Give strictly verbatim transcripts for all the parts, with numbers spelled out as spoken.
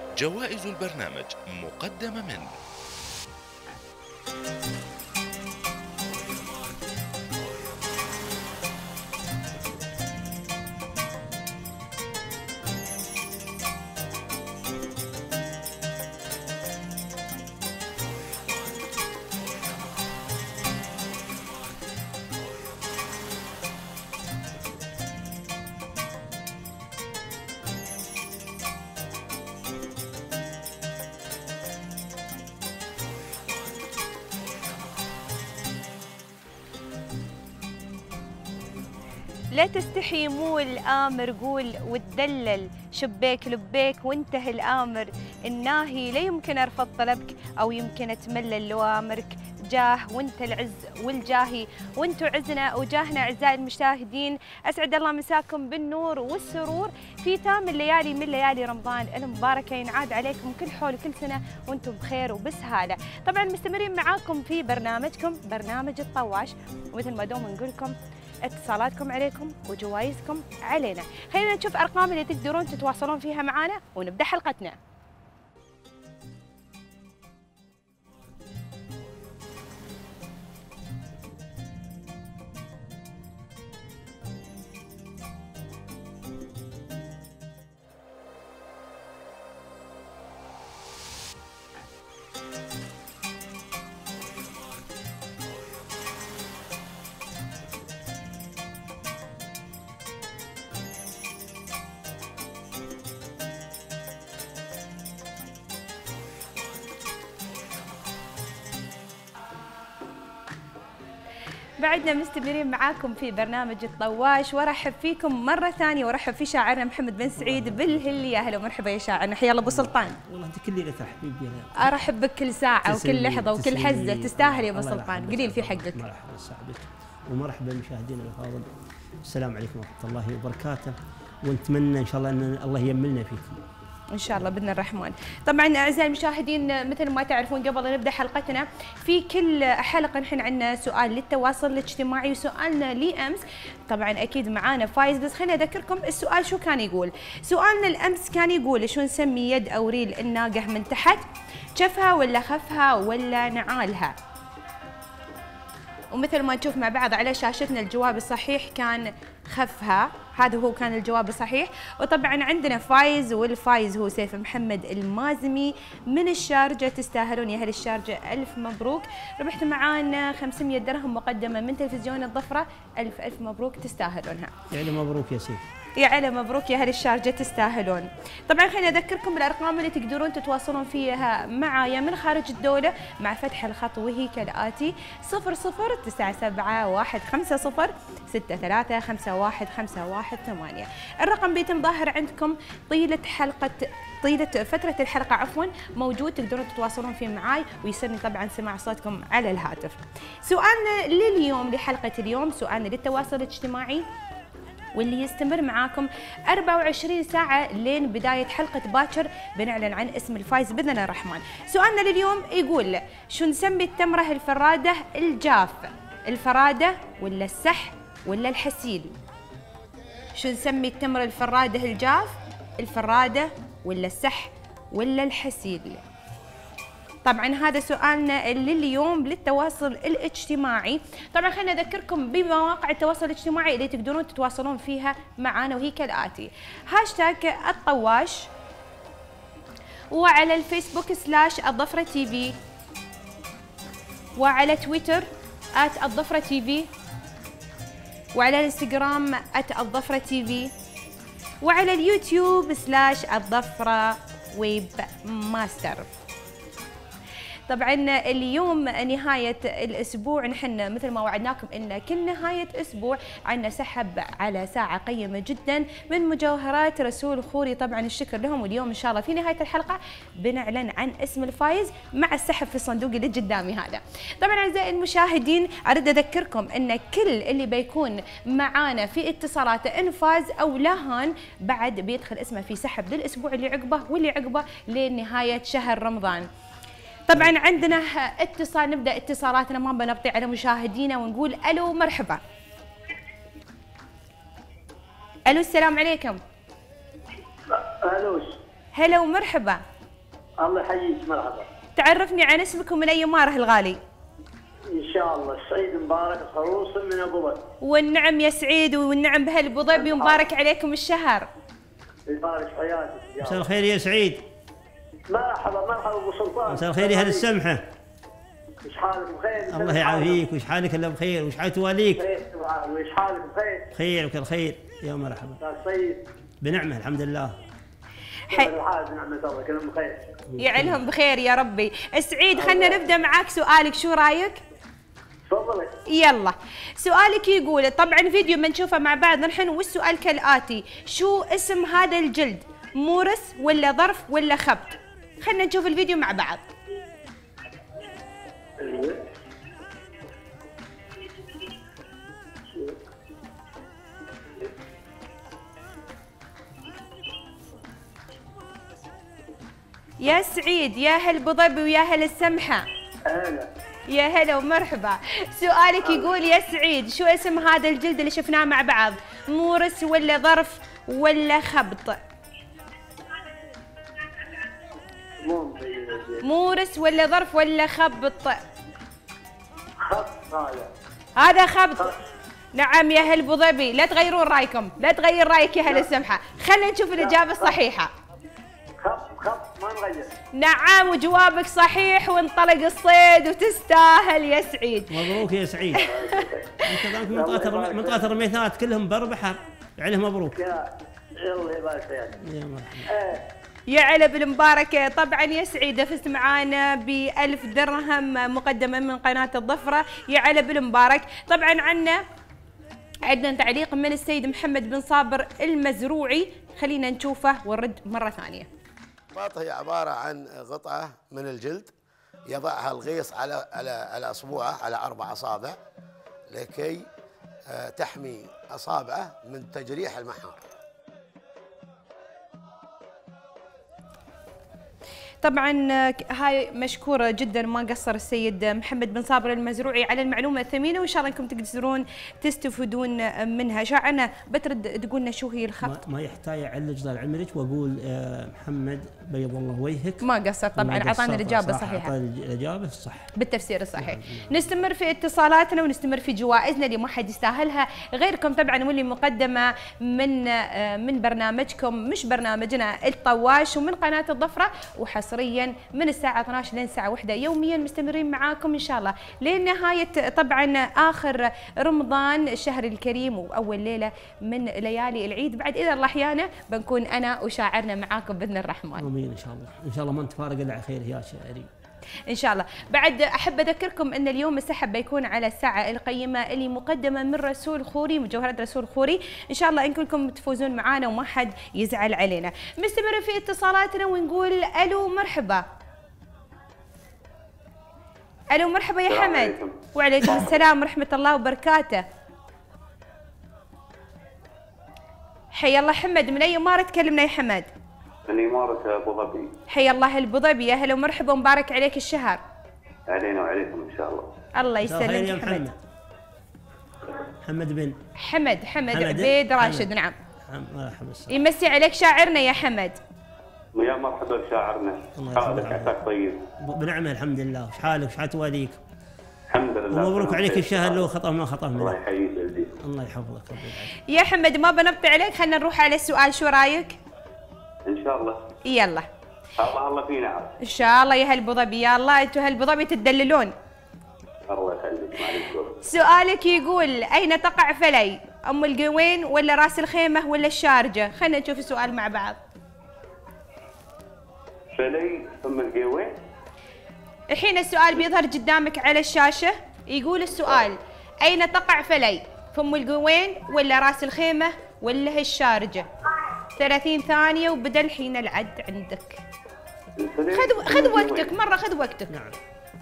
جوائز البرنامج مقدمة من لا تستحي مو الآمر قول وتدلل شبيك لبيك وانتهى الآمر الناهي لا يمكن أرفض طلبك أو يمكن أتملل لوامرك جاه وانت العز والجاهي وانتو عزنا وجاهنا أعزائي المشاهدين. أسعد الله مساكم بالنور والسرور في تام الليالي من ليالي رمضان المباركة، ينعاد عليكم كل حول وكل سنة وانتم بخير وبسهالة. طبعا مستمرين معاكم في برنامجكم برنامج الطواش، ومثل ما دوم نقول لكم اتصالاتكم عليكم وجوائزكم علينا. خلينا نشوف ارقام اللي تقدرون تتواصلون فيها معنا ونبدا حلقتنا. بعدنا مستمرين معاكم في برنامج الطواش، وارحب فيكم مره ثانيه وارحب في شاعرنا محمد بن سعيد بالهل. يا هلا ومرحبا يا شاعرنا، حيا الله ابو سلطان. والله انت كل ليله تحبيب يا ارحب بك كل ساعه وكل لحظه وكل حزه، تستاهل يا ابو سلطان، قليل في حقك. مرحبا سعدك ومرحبا بمشاهدينا الافاضل، السلام عليكم ورحمه الله وبركاته، ونتمنى ان شاء الله ان الله يملنا فيكم ان شاء الله باذن الرحمن. طبعا اعزائي المشاهدين مثل ما تعرفون قبل لا نبدا حلقتنا في كل حلقه نحن عندنا سؤال للتواصل الاجتماعي، وسؤالنا لامس طبعا اكيد معانا فايز، بس خليني اذكركم السؤال شو كان يقول. سؤالنا الامس كان يقول شو نسمي يد او ريل الناقه من تحت؟ شفها ولا خفها ولا نعالها؟ ومثل ما نشوف مع بعض على شاشتنا الجواب الصحيح كان خفها، هذا هو كان الجواب الصحيح. وطبعا عندنا فايز، والفايز هو سيف محمد المازمي من الشارجة. تستاهلون يا اهل الشارجة الف مبروك، ربحتوا معانا خمسمية درهم مقدمة من تلفزيون الظفرة، الف الف مبروك تستاهلونها. يعني مبروك يا سيف. يا على مبروك يا اهل الشارجة تستاهلون. طبعا خليني اذكركم بالارقام اللي تقدرون تتواصلون فيها معايا من خارج الدولة مع فتح الخط، وهي كالاتي: صفر صفر تسعة سبعة واحد خمسة صفر ستة ثلاثة خمسة واحد خمسة واحد ثمانية. الرقم بيتم ظاهر عندكم طيلة حلقة طيلة فترة الحلقة عفوا، موجود تقدرون تتواصلون فيه معاي، ويسرني طبعا سماع صوتكم على الهاتف. سؤالنا لليوم لحلقة اليوم سؤالنا للتواصل الاجتماعي، واللي يستمر معاكم أربعة وعشرين ساعة لين بداية حلقة باكر بنعلن عن اسم الفايز بإذن الله الرحمن. سؤالنا لليوم يقول شو نسمي التمرة الفرادة الجاف؟ الفرادة ولا السح ولا الحسيل؟ شو نسمي التمرة الفرادة الجاف؟ الفرادة ولا السح ولا الحسيل؟ طبعا هذا سؤالنا لليوم للتواصل الاجتماعي. طبعا خلينا اذكركم بمواقع التواصل الاجتماعي اللي تقدرون تتواصلون فيها معنا، وهي كالاتي: هاشتاج الطواش، وعلى الفيسبوك سلاش الظفرة تي في، وعلى تويتر آت الظفرة تي في، وعلى الانستغرام آت الظفرة تي في، وعلى اليوتيوب سلاش الظفرة ويب ماستر. طبعا اليوم نهاية الأسبوع، نحن مثل ما وعدناكم إن كل نهاية أسبوع عندنا سحب على ساعة قيمة جدا من مجوهرات رسول خوري، طبعا الشكر لهم. واليوم إن شاء الله في نهاية الحلقة بنعلن عن اسم الفايز مع السحب في الصندوق اللي قدامي هذا. طبعا أعزائي المشاهدين أريد أذكركم إن كل اللي بيكون معانا في اتصالاته إن فاز أو لا هان بعد بيدخل اسمه في سحب للأسبوع اللي عقبه واللي عقبه لنهاية شهر رمضان. طبعا عندنا اتصال، نبدا اتصالاتنا ما بنبطي على مشاهدينا ونقول الو مرحبا. الو السلام عليكم. الو هلا ومرحبا. الله يحييك مرحبا. تعرفني عن اسمك ومن أي ماره الغالي؟ ان شاء الله سعيد مبارك خروص من ابو ظبي. والنعم يا سعيد والنعم بهالابو ظبي ومبارك عليكم الشهر. يبارك حياتك. مساء الخير يا سعيد. مرحبا مرحبا ابو سلطان. مساء الخير يا اهل السمحه. وش حالك بخير؟ الله يعافيك، وش حالك الا بخير، وش حال تواليك؟ بخير وش حالك بخير؟ خير وكل خير، يا مرحبا. سعيد. بنعمه الحمد لله. حي... نعمة الله كلهم بخير. يعلهم بخير يا ربي. سعيد خلنا نبدا معاك سؤالك، شو رايك؟ تفضلي. يلا سؤالك يقول، طبعا فيديو بنشوفه مع بعض نحن، والسؤال كالاتي: شو اسم هذا الجلد؟ مورس ولا ظرف ولا خبط؟ خلنا نشوف الفيديو مع بعض. يا سعيد يا هل بضبي ويا هل السمحة. هلا. يا هلا ومرحبا. سؤالك يقول يا سعيد، شو اسم هذا الجلد اللي شفناه مع بعض؟ مورس ولا ظرف ولا خبط؟ مورس ولا ظرف ولا خبط؟ خبط هذا. هذا خبط. نعم يا هل بضبي، لا تغيرون رايكم، لا تغير رايك يا هل السمحة. خلينا نشوف الإجابة الصحيحة. خط خط ما نغير. نعم وجوابك صحيح، وانطلق الصيد وتستاهل يا سعيد. مبروك يا سعيد. انت ذاك منطقه منطقه الرميثات كلهم بر بحر، يعني مبروك. يا الله يبارك فيك. يا مرحبا. يا علب المباركة. طبعا يا سعيدة فزت معانا بألف درهم مقدمة من قناة الظفرة. يا علب المبارك. طبعا عنا عندنا تعليق من السيد محمد بن صابر المزروعي، خلينا نشوفه ونرد مرة ثانية. الباط هي عبارة عن قطعة من الجلد يضعها الغيص على على على أصبعه، على أربع أصابع، لكي تحمي أصابعه من تجريح المحار. طبعا هاي مشكوره جدا، ما قصر السيد محمد بن صابر المزروعي على المعلومه الثمينه، وان شاء الله انكم تقدرون تستفيدون منها. شاعرنا بترد تقولنا شو هي الخبط؟ ما يحتاج اعلج ضل عمرك واقول محمد بيض الله وجهك. ما قصر طبعا، اعطانا الاجابه الصحيحه. اعطانا الاجابه الصح بالتفسير الصحيح. نستمر في اتصالاتنا ونستمر في جوائزنا اللي ما حد يستاهلها غيركم طبعا، واللي مقدمه من من برنامجكم، مش برنامجنا الطواش، ومن قناه الظفره، وحصريا من الساعه اثنعش لين الساعه واحدة يوميا مستمرين معاكم ان شاء الله لين نهايه طبعا اخر رمضان الشهر الكريم واول ليله من ليالي العيد. بعد اذا الله احيانا بنكون انا وشاعرنا معاكم باذن الرحمن. امين ان شاء الله، ان شاء الله ما نتفارق الا على خير يا شاعري ان شاء الله. بعد احب اذكركم ان اليوم السحب بيكون على الساعه القيمه اللي مقدمه من رسول خوري، مجوهرات رسول خوري، ان شاء الله انكم تفوزون معانا وما حد يزعل علينا. مستمر في اتصالاتنا ونقول الو مرحبا. الو مرحبا يا حمد. وعليكم السلام ورحمه الله وبركاته. حي الله حمد، من اي اماره تكلمنا يا حمد؟ من إمارة أبو ظبي. حي الله أبو ظبي، يا هلا ومرحبا ومبارك عليك الشهر. علينا وعليكم إن شاء الله. الله يسلمك يا محمد. محمد بن حمد حمد عبيد راشد. نعم مرحبا. يمسي عليك شاعرنا يا حمد. يا مرحبا بشاعرنا. حالك عساك طيب؟ بنعمه الحمد لله، وش حالك وش حال تواليك؟ الحمد لله. ومبروك عليك الشهر، لو خطأ ما خطأ منه. الله يحييك ولدي. الله يحفظك ربي. يا حمد ما بنبطي عليك، خلينا نروح على السؤال، شو رايك؟ ان شاء الله. يلا الله الله فينا عاد. ان شاء الله يا هل ابو ظبي، يا الله انتم هل ابو ظبي تدللون. الله يخليك. معليش. سؤالك يقول اين تقع فلي؟ ام القوين ولا راس الخيمه ولا الشارجه؟ خلينا نشوف السؤال مع بعض. فلي ام القوين. الحين السؤال بيظهر قدامك على الشاشه، يقول السؤال اين تقع فلي؟ في ام القوين ولا راس الخيمه ولا الشارجه؟ ثلاثين ثانية وبدأ الحين العد عندك. خذ خذ وقتك مرة، خذ وقتك. نعم.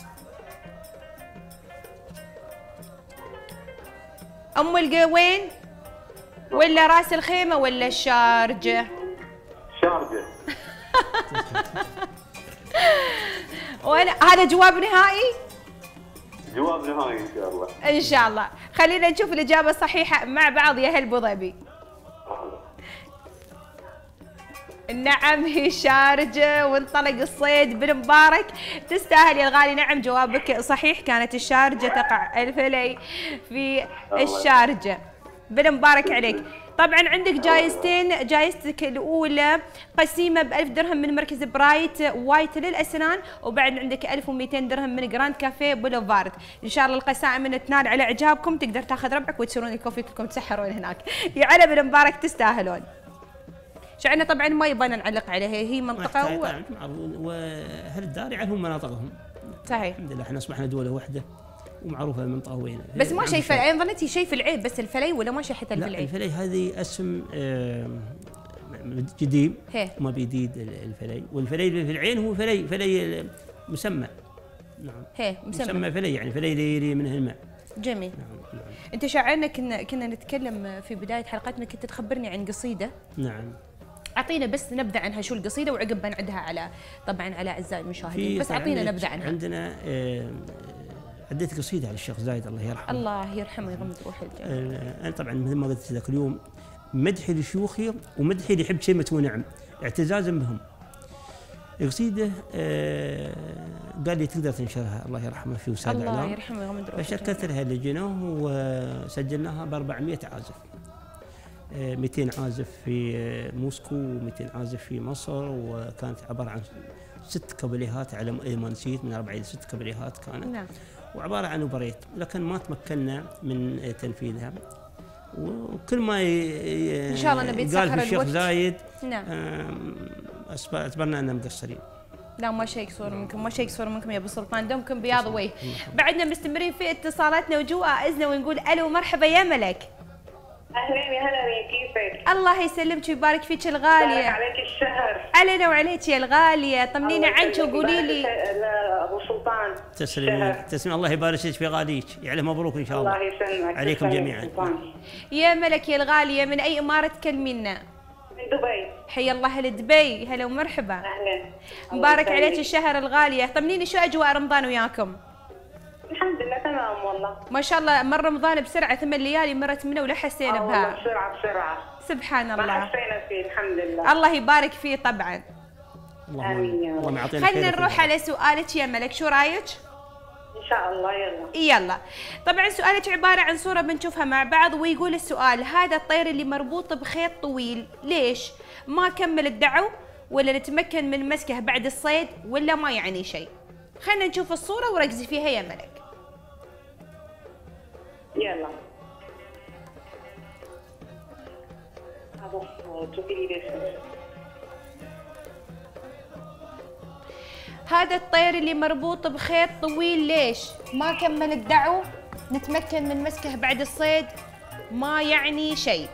أم القوين ولا راس الخيمة ولا الشارجة؟ شارجة. وأنا هذا جواب نهائي؟ جواب نهائي إن شاء الله. إن شاء الله. خلينا نشوف الإجابة الصحيحة مع بعض يا هل ابو ظبي. نعم هي الشارجة وانطلق الصيد بالمبارك. تستاهل يا الغالي. نعم جوابك صحيح، كانت الشارجة تقع الفلي في الشارجة. بالمبارك عليك. طبعا عندك جايزتين، جايزتك الاولى قسيمه ب ألف درهم من مركز برايت وايت للاسنان، وبعد عندك ألف ومئتين درهم من جراند كافيه بولوفارد. ان شاء الله القسائم من تنال على اعجابكم، تقدر تاخذ ربعك وتشرون الكوفي كلكم تسحرون هناك. يا على بالمبارك تستاهلون. شعرنا طبعا ما يبغى نعلق عليها، هي منطقه و... واهل الدار يعرفون مناطقهم. صحيح. الحمد لله احنا اصبحنا دوله واحده ومعروفه المنطقه وين. بس ما شيء فلي، انا ظنيتي شيء في العيب بس الفلي ولا ما شيء حتى الفلي؟ لا الفلي هذه اسم جديد ما بيديد الفلي، والفلي في العين هو فلي فلي مسمى. نعم هي مسمى مسمى فلي يعني فلي يري منه الماء. جميل. نعم نعم. انت شاعرنا كنا كنا نتكلم في بدايه حلقتنا، كنت تخبرني عن قصيده. نعم. اعطينا بس نبذه عنها شو القصيده وعقب بنعدها على طبعا على اعزائي المشاهدين، بس اعطينا نبذه عنها. عندنا آه عديت قصيده على الشيخ زايد الله يرحمه. الله يرحمه ويغمد روحه الجنه. انا طبعا مثل ما قلت ذاك اليوم مدحي لشيوخي ومدحي اللي يحب شيمة ونعم اعتزازا بهم. القصيده آه قال لي تقدر تنشرها الله يرحمه في وسائل الاعلام. الله يرحمه ويغمد روحه. فشكلت لها لجنه وسجلناها ب أربعمئة عازف. آه مئتين عازف في موسكو و200 عازف في مصر، وكانت عباره عن ست كابليهات على ما نسيت، من أربعة إلى ست كابليهات كانت. نعم. وعباره عن اوبريت، لكن ما تمكنا من تنفيذها. وكل ما ي... ان شاء الله نبي نسخر الوقت. الشيخ زايد نعم اعتبرنا اننا مقصرين. لا ما شيء يقصر منكم، ما شيء يقصر منكم يا ابو سلطان، دومكم بياض وجه. بعدنا مستمرين في اتصالاتنا وجوائزنا ونقول الو مرحبا يا ملك. اهلين يا هلا، كيفك؟ الله يسلمك ويبارك فيك الغاليه. بارك عليك الشهر. علينا وعليك يا الغاليه، طمنينا عنك وقولي لي. ابو سلطان تسلمي تسلمي الله يبارك فيك في غاليك، يعني مبروك ان شاء الله. الله يسلمك عليكم جميعا. يا ملك يا الغاليه، من اي اماره تكلمينا؟ من دبي. حي الله اهل دبي، هلا ومرحبا. اهلا. مبارك عليك الشهر الغاليه، طمنيني شو اجواء رمضان وياكم؟ الحمد لله تمام والله. ما شاء الله مر رمضان بسرعه، ثمان ليالي مرت منه ولا حسينا بها. والله بسرعه بسرعه. سبحان الله. ما حسينا فيه الحمد لله. الله يبارك فيه طبعا. امين يا رب. خلينا نروح على سؤالك يا ملك، شو رايك؟ ان شاء الله يلا. يلا. طبعا سؤالك عباره عن صوره بنشوفها مع بعض، ويقول السؤال هذا الطير اللي مربوط بخيط طويل ليش ما كمل الدعو ولا نتمكن من مسكه بعد الصيد ولا ما يعني شيء؟ خلينا نشوف الصوره وركزي فيها يا ملك. يلا. هذا شوفي لي ليش. هذا الطير اللي مربوط بخيط طويل ليش ما كمل الدعو نتمكن من مسكه بعد الصيد ما يعني شيء.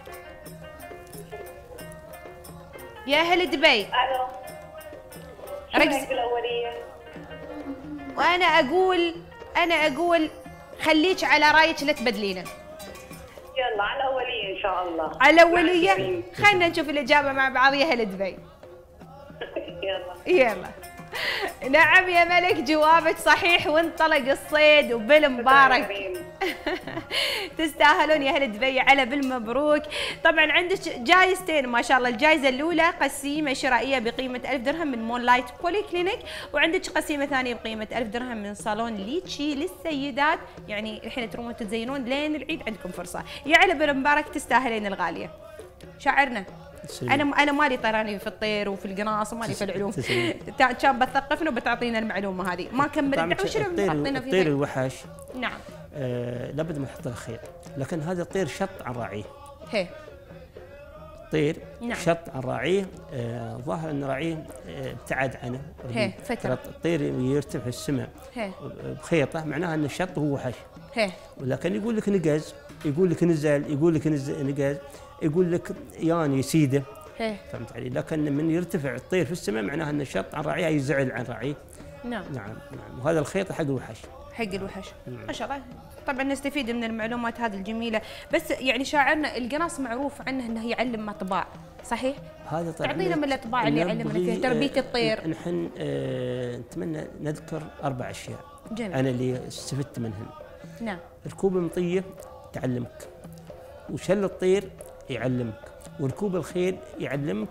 يا اهل دبي. الو. ركز الاوليه. وانا اقول انا اقول خليك على رايك لا تبدلينه. يلا على الاوليه ان شاء الله. على الاوليه. خلينا نشوف الاجابه مع بعض يا اهل دبي. يلا. يلا. نعم يا ملك جوابك صحيح وانطلق الصيد وبالمبارك. تستاهلون يا اهل دبي على بالمبروك. طبعا عندك جايزتين ما شاء الله، الجائزه الاولى قسيمه شرائيه بقيمه ألف درهم من مون لايت بولي كلينيك، وعندك قسيمه ثانيه بقيمه ألف درهم من صالون ليتشي للسيدات، يعني الحين تروحون تتزينون لين العيد عندكم فرصه. يا على بالمبارك تستاهلين الغاليه. شاعرنا انا انا مالي طيراني في الطير وفي القناص ومالي في العلوم. كان بتثقفنا وبتعطينا المعلومه هذه، ما كمل الدعوه شنو بتعطينا فيه؟ الطير الوحش نعم آه لابد ما نحط له خيط، لكن هذا الطير شط عن راعيه. هي طير نعم. شط عن راعيه، آه ظاهر ان راعيه آه ابتعد عنه. هي فتره الطير يرتفع في السماء بخيطه، معناها ان الشط هو وحش. هي ولكن يقول لك نقز، يقول لك نزل، يقول لك نقز، يقول لك يعني سيده. هي. فهمت علي؟ لكن من يرتفع الطير في السماء معناها ان الشط عن راعيه يزعل عن راعيه. نعم نعم نعم. وهذا الخيط حق الوحش. حق الوحش. نعم. ما شاء الله. طبعا نستفيد من المعلومات هذه الجميله، بس يعني شاعرنا القناص معروف عنه انه يعلم اطباع، صحيح؟ هذا طبعا تعطينا من الاطباع اللي يعلمنا فيها تربيه الطير. نحن آه نتمنى نذكر اربع اشياء. جميل. انا اللي استفدت منهن. نعم. ركوب المطيه تعلمك، وشل الطير يعلمك، وركوب الخيل يعلمك،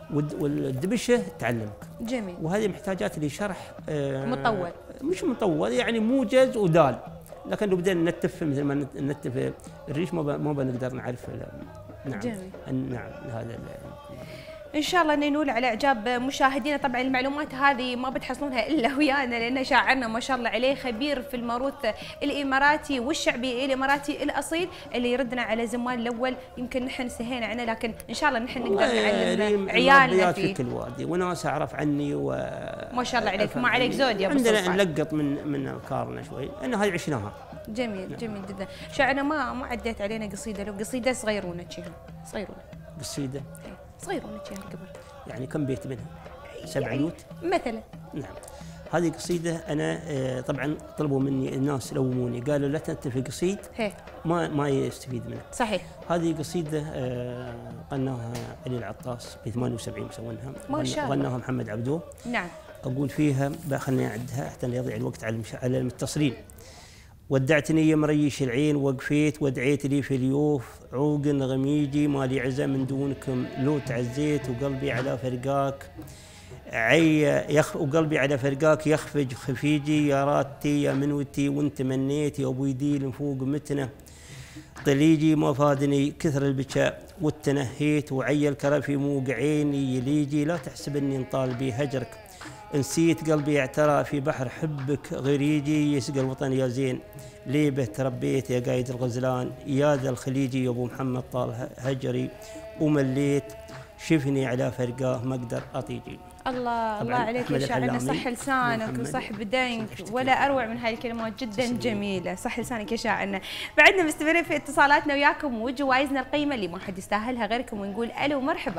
والدبشه تعلمك. جميل. وهذه محتاجات لشرح آه مطول، مش مطول يعني موجز ودال، لكن لو بدينا نتف مثل ما نتف الريش ما ما بنقدر نعرف. نعم. جميل. نعم هذا ان شاء الله ننول على اعجاب مشاهدينا. طبعا المعلومات هذه ما بتحصلونها الا ويانا، لان شاعرنا ما شاء الله عليه خبير في الموروث الاماراتي والشعبي الاماراتي الاصيل، اللي يردنا على زمان الاول يمكن نحن سهينا عنه، لكن ان شاء الله نحن نقدر نعلم عيالنا فيه. في كل وادي وناس اعرف عني و ما شاء الله عليك، ما عليك زود يا ابو عندنا نلقط من من افكارنا شوي، ان هاي عشناها. جميل. نعم. جميل جدا. شاعرنا ما ما عديت علينا قصيده، لو قصيده صغيرونه شيها صغيرونه. قصيده صغيرونه شيها قبل. يعني كم بيت منها؟ سبع يعني بيوت مثلا. نعم. هذه قصيده انا طبعا طلبوا مني الناس لوموني، قالوا لا تنتفي قصيد ما ما يستفيد منها. صحيح. هذه قصيده غناها علي العطاس في ثمانية وسبعين مسوينها، ما شاء الله. غناها محمد عبدو. نعم. اقول فيها خليني اعدها حتى يضيع الوقت على على المتصلين. ودعتني يا مريش العين وقفيت ودعيت لي في اليوف، عوق غميجي مالي عزة من دونكم لو تعزيت، وقلبي على فرقاك عي يخ وقلبي على فرقاك يخفج خفيجي، يا راتي يا منوتي وانت منيت، يا ابو يديل فوق متنه طليجي ما فادني كثر البكاء والتنهيت، وعي الكرفي موق عيني يليجي، لا تحسب اني انطال بي هجرك نسيت، قلبي اعترى في بحر حبك غريجي، يسقى الوطن يا زين ليبه تربيت، يا قايد الغزلان يا ذا الخليجي، يا ابو محمد طال هجري ومليت، شفني على فرقاه ما اقدر اطيجي. الله الله عليك يا شاعرنا، صح لسانك وصح بدنك، ولا اروع من هاي الكلمات، جدا جميله، صح لسانك يا شاعرنا. بعدنا مستمرين في اتصالاتنا وياكم وجوائزنا القيمه اللي ما حد يستاهلها غيركم، ونقول الو مرحبا.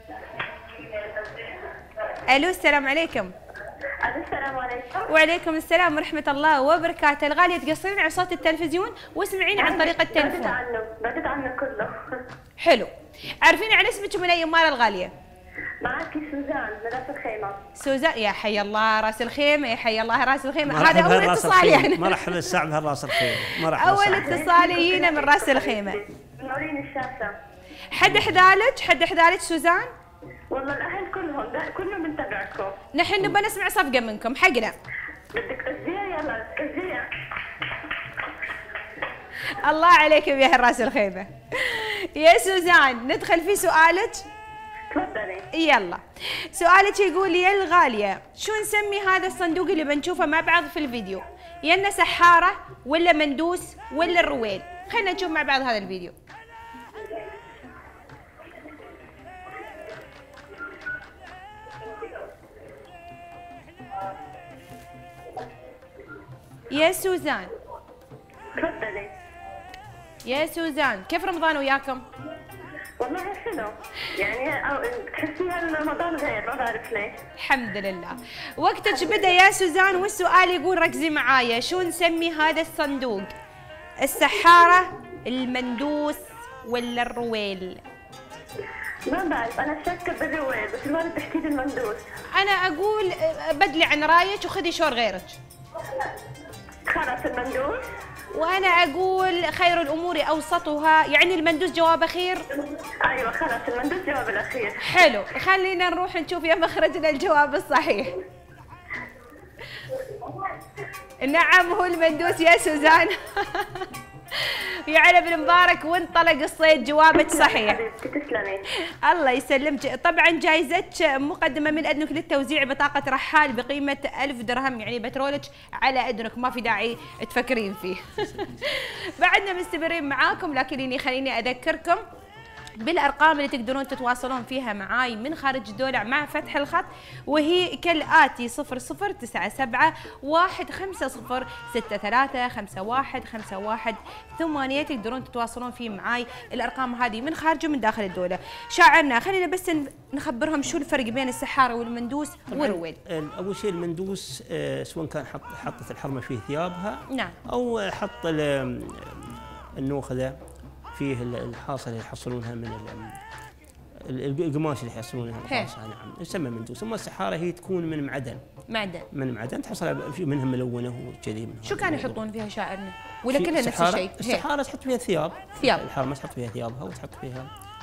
الو السلام عليكم. السلام عليكم. وعليكم السلام ورحمه الله وبركاته. الغاليه تقصرين على صوت التلفزيون واسمعيني عن طريق التلفون. بدت عنه بدت عنه كله. حلو. عارفيني عن اسمك من اي اماره الغاليه؟ معك سوزان من راس الخيمه. سوزان، يا حي الله راس الخيمه، يا حي الله راس الخيمه. هذا اول اتصال يعني. مرحبا الساعه بهالراس الخيمه. مرحبا. اول اتصال يجينا من راس الخيمه. منورين الشاشه. حد حذالك حد حذالك سوزان؟ والله الاهل كلهم كلهم بنتابعكم. نحن نبغى نسمع صفقه منكم حقنا. بدك تزيع؟ يلا تزيع. الله عليك يا راس الخيمه. يا سوزان ندخل في سؤالك؟ تفضلي. يلا. سؤالك يقول يا الغاليه شو نسمي هذا الصندوق اللي بنشوفه مع بعض في الفيديو؟ يا سحاره ولا مندوس ولا الرويل؟ خلينا نشوف مع بعض هذا الفيديو. يا سوزان. تفضلي. يا سوزان كيف رمضان وياكم؟ والله حلو، يعني تحسيها رمضان غير، ما بعرف ليه. الحمد لله. وقتك بدا يا سوزان، والسؤال يقول ركزي معايا، شو نسمي هذا الصندوق؟ السحارة، المندوس، ولا الرويل؟ ما بعرف، أنا شاكة بالرويل، بس ما بتحكي لي المندوس. أنا أقول بدلي عن رايك وخذي شور غيرك. خلاص المندوس. وأنا أقول خير الأمور أوسطها، يعني المندوس جواب أخير؟ أيوة خلاص المندوس جواب الأخير. حلو، خلينا نروح نشوف يا مخرجنا الجواب الصحيح. نعم هو المندوس يا سوزان. يا علي بن مبارك وانطلق الصيد، جوابك صحيح. تسلمي. الله يسلمك. طبعا جائزتك مقدمه من اذنك للتوزيع بطاقه رحال بقيمه ألف درهم، يعني بترولك على اذنك، ما في داعي تفكرين فيه. بعدنا مستمرين معاكم، لكنني خليني اذكركم بالارقام اللي تقدرون تتواصلون فيها معاي من خارج الدولة مع فتح الخط، وهي كالآتي: صفر صفر تسعة سبعة واحد خمسة صفر ستة ثلاثة خمسة واحد خمسة واحد ثمانية. تقدرون تتواصلون فيه معاي. الارقام هذه من خارج ومن داخل الدولة. شاعرنا خلينا بس نخبرهم شو الفرق بين السحارة والمندوس والرويل. اول شيء المندوس سواء كان حط حطت الحرمة فيه ثيابها، نعم، او حط النوخذة فيه الحاصل اللي يحصلونها من القماش اللي يحصلونها الحاصه، نعم، يسمى مندوس. اما السحاره هي تكون من معدن. معدن من معدن تحصل منها ملونه وكذي. شو كانوا يحطون فيها شاعرنا؟ ولا كلها نفس الشيء؟ السحاره تحط فيها ثياب. ثياب الحرمه تحط فيها ثيابها وتحط فيها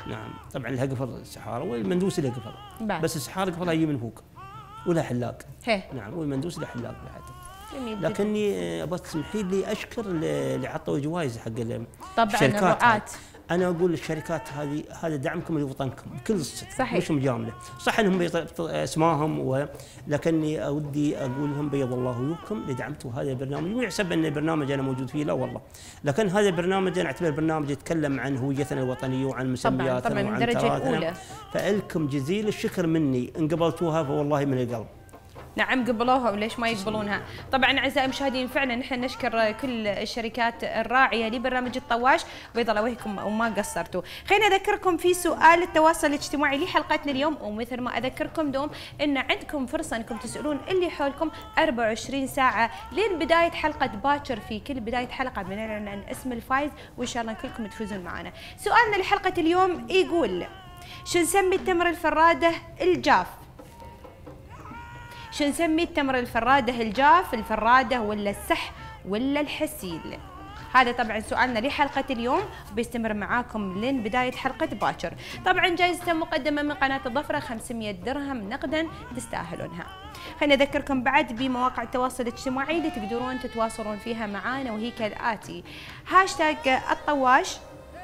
نعم طبعا لها قفل السحاره والمندوس له قفل. بعد. بس السحاره قفلها يجي من فوق ولا حلاق. هي. نعم والمندوس له حلاق بعد. جميل. لكني ابغى تسمحي لي اشكر اللي عطوا جوائز حق طبعا الشركات. الرعاة. انا اقول للشركات هذه هذا دعمكم لوطنكم بكل الصدق. صحيح. مش مجامله، صح انهم بيط- اسمائهم و... لكني اودي اقول لهم بيض الله وجوهكم لدعمتوا هذا البرنامج، مو يحسب ان البرنامج انا موجود فيه، لا والله، لكن هذا البرنامج انا اعتبر برنامج يتكلم عن هويتنا الوطنيه وعن مسمياتنا طبعا من وعن الدرجة تراثنا. الأولى. فالكم جزيل الشكر مني ان قبلتوها فوالله من القلب. نعم قبلوها وليش ما يقبلونها. طبعا اعزائي المشاهدين فعلا نحن نشكر كل الشركات الراعيه لبرنامج الطواش، بيض الله وجهكم وما قصرتوا. خلينا اذكركم في سؤال التواصل الاجتماعي لحلقتنا اليوم، ومثل ما اذكركم دوم ان عندكم فرصه انكم تسالون اللي حولكم أربعة وعشرين ساعه لين بدايه حلقه باكر. في كل بدايه حلقه بنعلن عن اسم الفايز وان شاء الله كلكم تفوزون معنا. سؤالنا لحلقه اليوم يقول شو نسمي التمر الفراده الجاف؟ شو نسمي التمر الفراده الجاف؟ الفراده ولا السح ولا الحسيل؟ هذا طبعا سؤالنا لحلقه اليوم، بيستمر معاكم لين بدايه حلقه باكر. طبعا جائزه مقدمه من قناه الظفره خمسمئة درهم نقدا تستاهلونها. خلينا نذكركم بعد بمواقع التواصل الاجتماعي اللي تقدرون تتواصلون فيها معانا، وهي كالاتي: هاشتاج الطواش،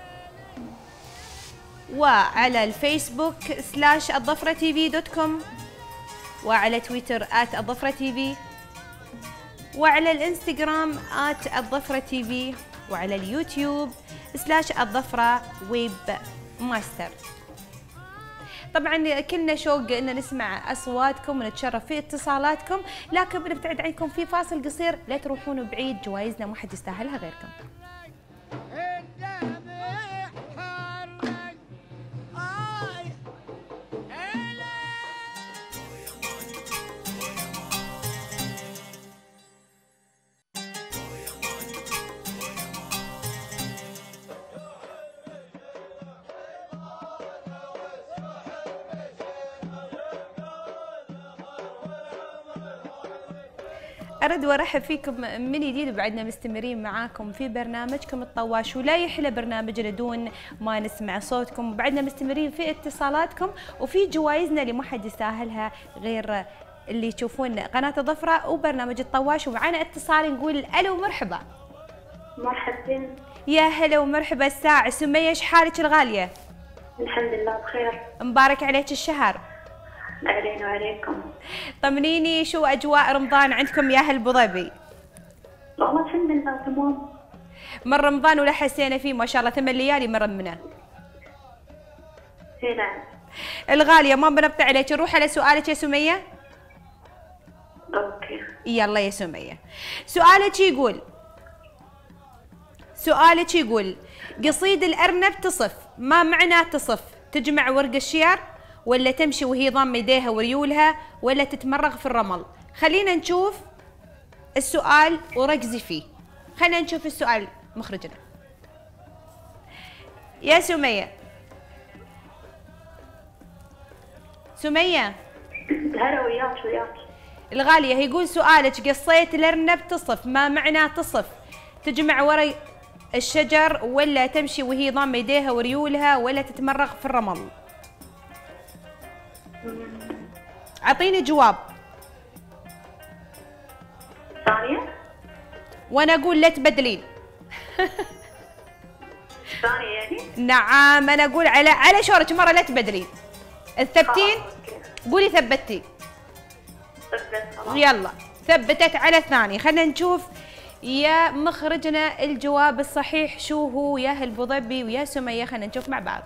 وعلى الفيسبوك سلاش الظفره تي في دوت كوم، وعلى تويتر آت الظفرة تي في، وعلى الانستغرام آت الظفرة تي في، وعلى اليوتيوب سلاش الظفرة ويب ماستر. طبعا كلنا شوق ان نسمع اصواتكم ونتشرف في اتصالاتكم، لكن بنبتعد عنكم في فاصل قصير، لا تروحون بعيد، جوائزنا ما حد يستاهلها غيركم. أرد وأرحب فيكم من جديد، وبعدنا مستمرين معاكم في برنامجكم الطواش، ولا يحلى برنامج بدون ما نسمع صوتكم، وبعدنا مستمرين في اتصالاتكم وفي جوائزنا اللي ما حد يستاهلها غير اللي تشوفون قناة الظفرة وبرنامج الطواش. ومعنا اتصال نقول ألو مرحبا. مرحبا. يا هلا ومرحبا الساعة. سمية ايش حالك الغالية؟ الحمد لله بخير. مبارك عليك الشهر. علينا وعليكم. طمنيني شو أجواء رمضان عندكم يا أهل أبو ظبي؟ والله الحمد لله تمام. من رمضان ولا حسينا فيه ما شاء الله ثمان ليالي مرمنا. اي نعم. الغالية ما بنبطي عليك، نروح على سؤالك يا سمية. اوكي. يلا يا سمية، سؤالك يقول سؤالك يقول قصيد الأرنب تصف، ما معنى تصف؟ تجمع ورق الشير، ولا تمشي وهي ضامة يديها وريولها، ولا تتمرغ في الرمل؟ خلينا نشوف السؤال وركزي فيه. خلينا نشوف السؤال مخرجنا. يا سمية سمية هلا وياك وياك. الغالية، يقول سؤالك قصيت الأرنب تصف، ما معنى تصف؟ تجمع ورق الشجر، ولا تمشي وهي ضامة يديها وريولها، ولا تتمرغ في الرمل؟ اعطيني جواب. ثانية؟ وانا اقول لا تبدلين. ثانية يعني؟ نعم انا اقول على على شورك مره لا تبدلين. الثبتين؟ قولي ثبتي. ثبت خلاص. يلا ثبتت على الثاني. خلينا نشوف يا مخرجنا الجواب الصحيح شو هو يا اهل ابو ظبي ويا سمية. خلينا نشوف مع بعض.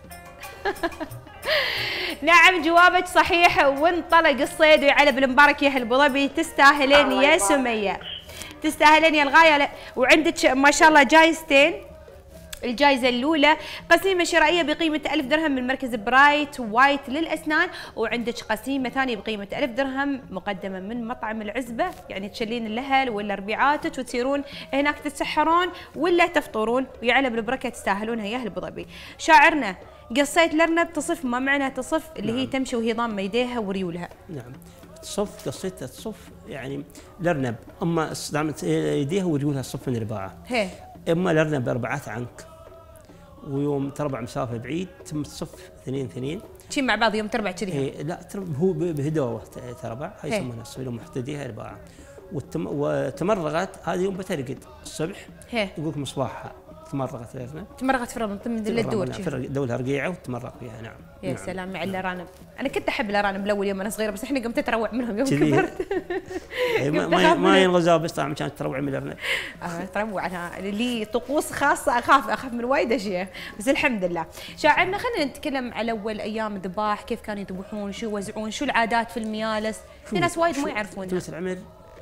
نعم جوابك صحيح، وانطلق الصيد ويعلب المبارك يا اهل ابو ظبي. تستاهلين يا سمية، تستاهلين يا الغاية. وعندك ما شاء الله جايزتين. الجائزة الأولى قسيمة شرائية بقيمة ألف درهم من مركز برايت وايت للأسنان، وعندك قسيمة ثانية بقيمة ألف درهم مقدمة من مطعم العزبة، يعني تشلين الأهل ولا ربيعاتك وتصيرون هناك تتسحرون ولا تفطرون، ويعلى بالبركة تستاهلونها يا أهل أبو ظبي. شاعرنا قصيت الأرنب تصف، ما معنى تصف؟ اللي نعم. هي تمشي وهي ضامة يديها وريولها. نعم تصف، قصيتها تصف يعني الأرنب أما ضامة يديها وريولها تصف من رباعة. هي. اما الارنب اربعات عنك ويوم تربع مسافه بعيد تم تصف اثنين اثنين. شي مع بعض يوم تربع كذي؟ إيه لا هو بهدوه تربع، هاي يسمونها الصويله محتديها ارباعه. والتم وتمرغت هذه يوم بترقد الصبح. هي يقول لك مصباحها تمرغت لنا. تمرغت في من الدور دولها رقيعه وتمرغ فيها. نعم. يا نعم. سلام مع الارانب، انا كنت احب الارانب الاول يوم انا صغيره، بس الحين قمت اتروع منهم يوم كبرت. ما ما ينغزوا بس طبعا كانت تروع من الارنب. اه تروع، انا لي طقوس خاصه، اخاف اخاف من وايد اشياء، بس الحمد لله. شاعرنا خلينا نتكلم على اول ايام الذباح، كيف كانوا يذبحون، شو يوزعون، شو العادات في الميالس، في ناس وايد ما يعرفونها. توس العمر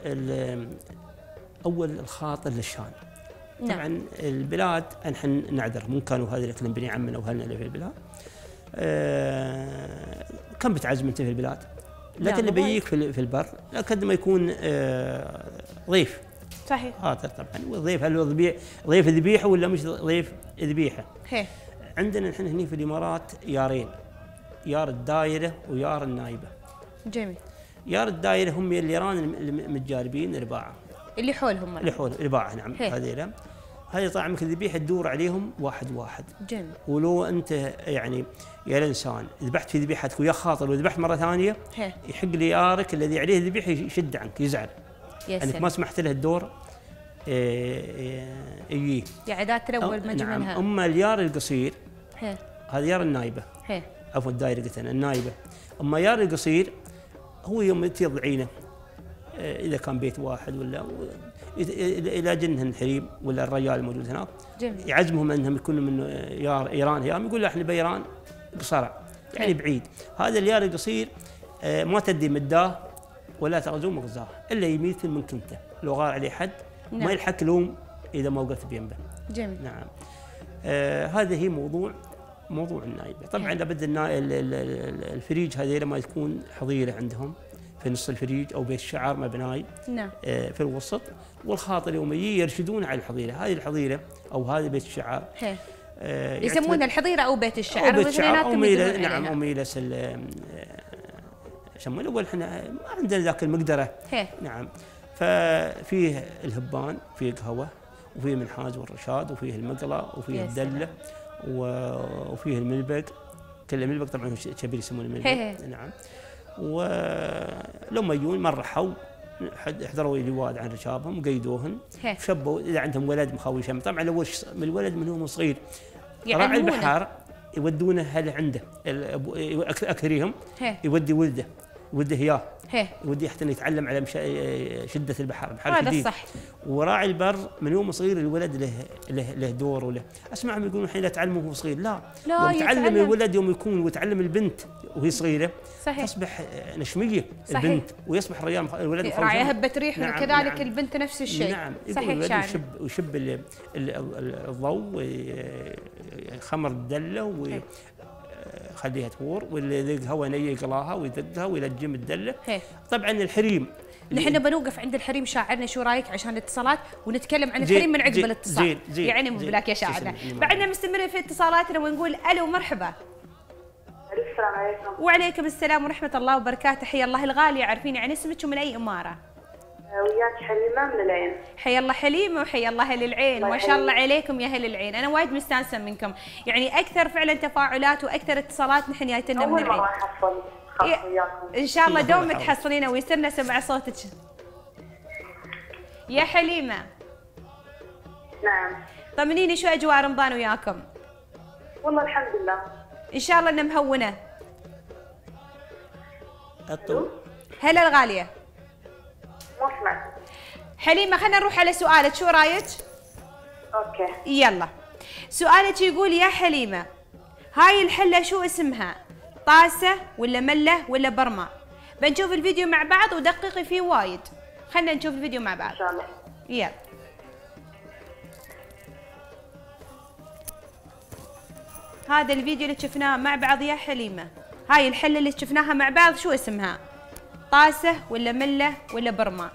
اول الخاطر للشان. طبعا نعم. البلاد نحن نعذر، مو كانوا هذول كلهم بني عمنا واهلنا اللي في البلاد. آه كم بتعزم انت في البلاد، لكن اللي بيجيك في, في البر قد ما يكون آه ضيف. صحيح. خاطر طبعا، والضيف هل هو ضبيح ضيف ذبيحه ولا مش ضيف ذبيحه؟ هي. عندنا نحن هنا في الامارات يارين، يار الدايره ويار النايبه. جميل. يار الدايره هم اليران المتجاربين الرباعه. اللي حولهم اللي حول الرباعه. نعم. هذيلا هذه طعمك الذبيحه تدور عليهم واحد واحد. جميل. ولو انت يعني يا الانسان ذبحت في ذبيحتك ويا خاطر وذبحت مره ثانيه، هي. يحق لي يارك الذي عليه الذبيحه يشد عنك، يزعل انك ما سمحت له الدور يجي. يا عادات الاول ما نعم. منها. اما اليار القصير هي. هذا يار النايبه. هي. عفوا الدايره قلت انا النايبه. اما يار القصير هو يوم تضعينه اذا كان بيت واحد ولا الى جنهن الحريم ولا الرجال الموجود هناك. جميل. يعزمهم انهم يكونوا من يار ايران، هيام يقول له احنا بايران بصرع يعني بعيد. هذا اليار القصير ما تدي مداه ولا تغزوه مغزاه الا يميت من كنته، لو غار عليه حد نعم. ما يلحق لوم اذا ما وقفت بينبه. جميل. نعم. آه هذا هي موضوع موضوع النايبه. طبعا لابد الفريج هذه ما تكون حظيره عندهم في نص الفريج او بيت الشعر مبناي. نعم. آه في الوسط، والخاطر يوم يجي يرشدون على الحظيره، هذه الحظيره او هذا بيت الشعر. آه يسمونها الحظيره او بيت الشعر. او بيت الشعر او ميلس. نعم او ميلس يسمونه اول احنا ما عندنا ذاك المقدره. هي. نعم. ففيه الهبان، فيه قهوه، وفيه منحاز والرشاد، وفيه المقله، وفيه الدله، وفيه الملبق. كل الملبق طبعا شبير يسمونه الملبق. نعم. ولما يجون مره حو حضروا الواد عن رشابهم وقيدوهن وشبوا اذا عندهم ولد مخاوي شم. طبعا اول من الولد من هو صغير راعي البحار يودونه هل عنده اكريهم يودي ولده ولده اياه يودي حتى يتعلم على شده البحر. البحر هذا شديد. الصح. وراعي البر من يوم صغير الولد له له له دور وله. اسمعهم يقولون الحين لا تعلمه وهو صغير، لا لا يوم يتعلم الولد يوم يكون ويتعلم البنت وهي صغيره صحيح. تصبح نشميه صحيح. البنت ويصبح الرجال الولد راعي هبه ريح. نعم. وكذلك نعم. البنت نفس الشيء. نعم. صحيح. شعر يشب ويشب الضوء ويخمر الدله وي خليها تفور، واللي يذقها يقلاها ويذقها ويلجم الدله. هي. طبعا الحريم نحن بنوقف عند الحريم شاعرنا، شو رايك عشان الاتصالات ونتكلم عن الحريم من عقب الاتصال. زين زين يعني مو بلاك يا شاعرنا. بعدنا مستمرين في اتصالاتنا ونقول الو مرحبا. السلام عليكم. وعليكم السلام ورحمه الله وبركاته. حيا الله الغاليه، عارفيني عن اسمك ومن اي اماره؟ وياك حليمه من العين. حيا الله حليمه وحيا الله اهل العين. ما شاء الله عليكم يا اهل العين، انا وايد مستانسه منكم، يعني اكثر فعلا تفاعلات واكثر اتصالات نحن جايتنا من العين. اول مره احصل خاص وياكم. ان شاء الله دوم تحصلينا ويسرنا سمع صوتك يا حليمه. نعم. طمنيني شو اجواء رمضان وياكم؟ والله الحمد لله. ان شاء الله انها مهونه. الطول. هلا الغاليه. ما سمعت. حليمه خلينا نروح على سؤالك، شو رايك؟ اوكي. يلا. سؤالك يقول يا حليمه، هاي الحله شو اسمها؟ طاسه ولا مله ولا برمه؟ بنشوف الفيديو مع بعض ودققي فيه وايد. خلينا نشوف الفيديو مع بعض. ان شاء الله. يلا. هذا الفيديو اللي شفناه مع بعض يا حليمه، هاي الحله اللي شفناها مع بعض شو اسمها؟ طاسه ولا مله ولا برمه؟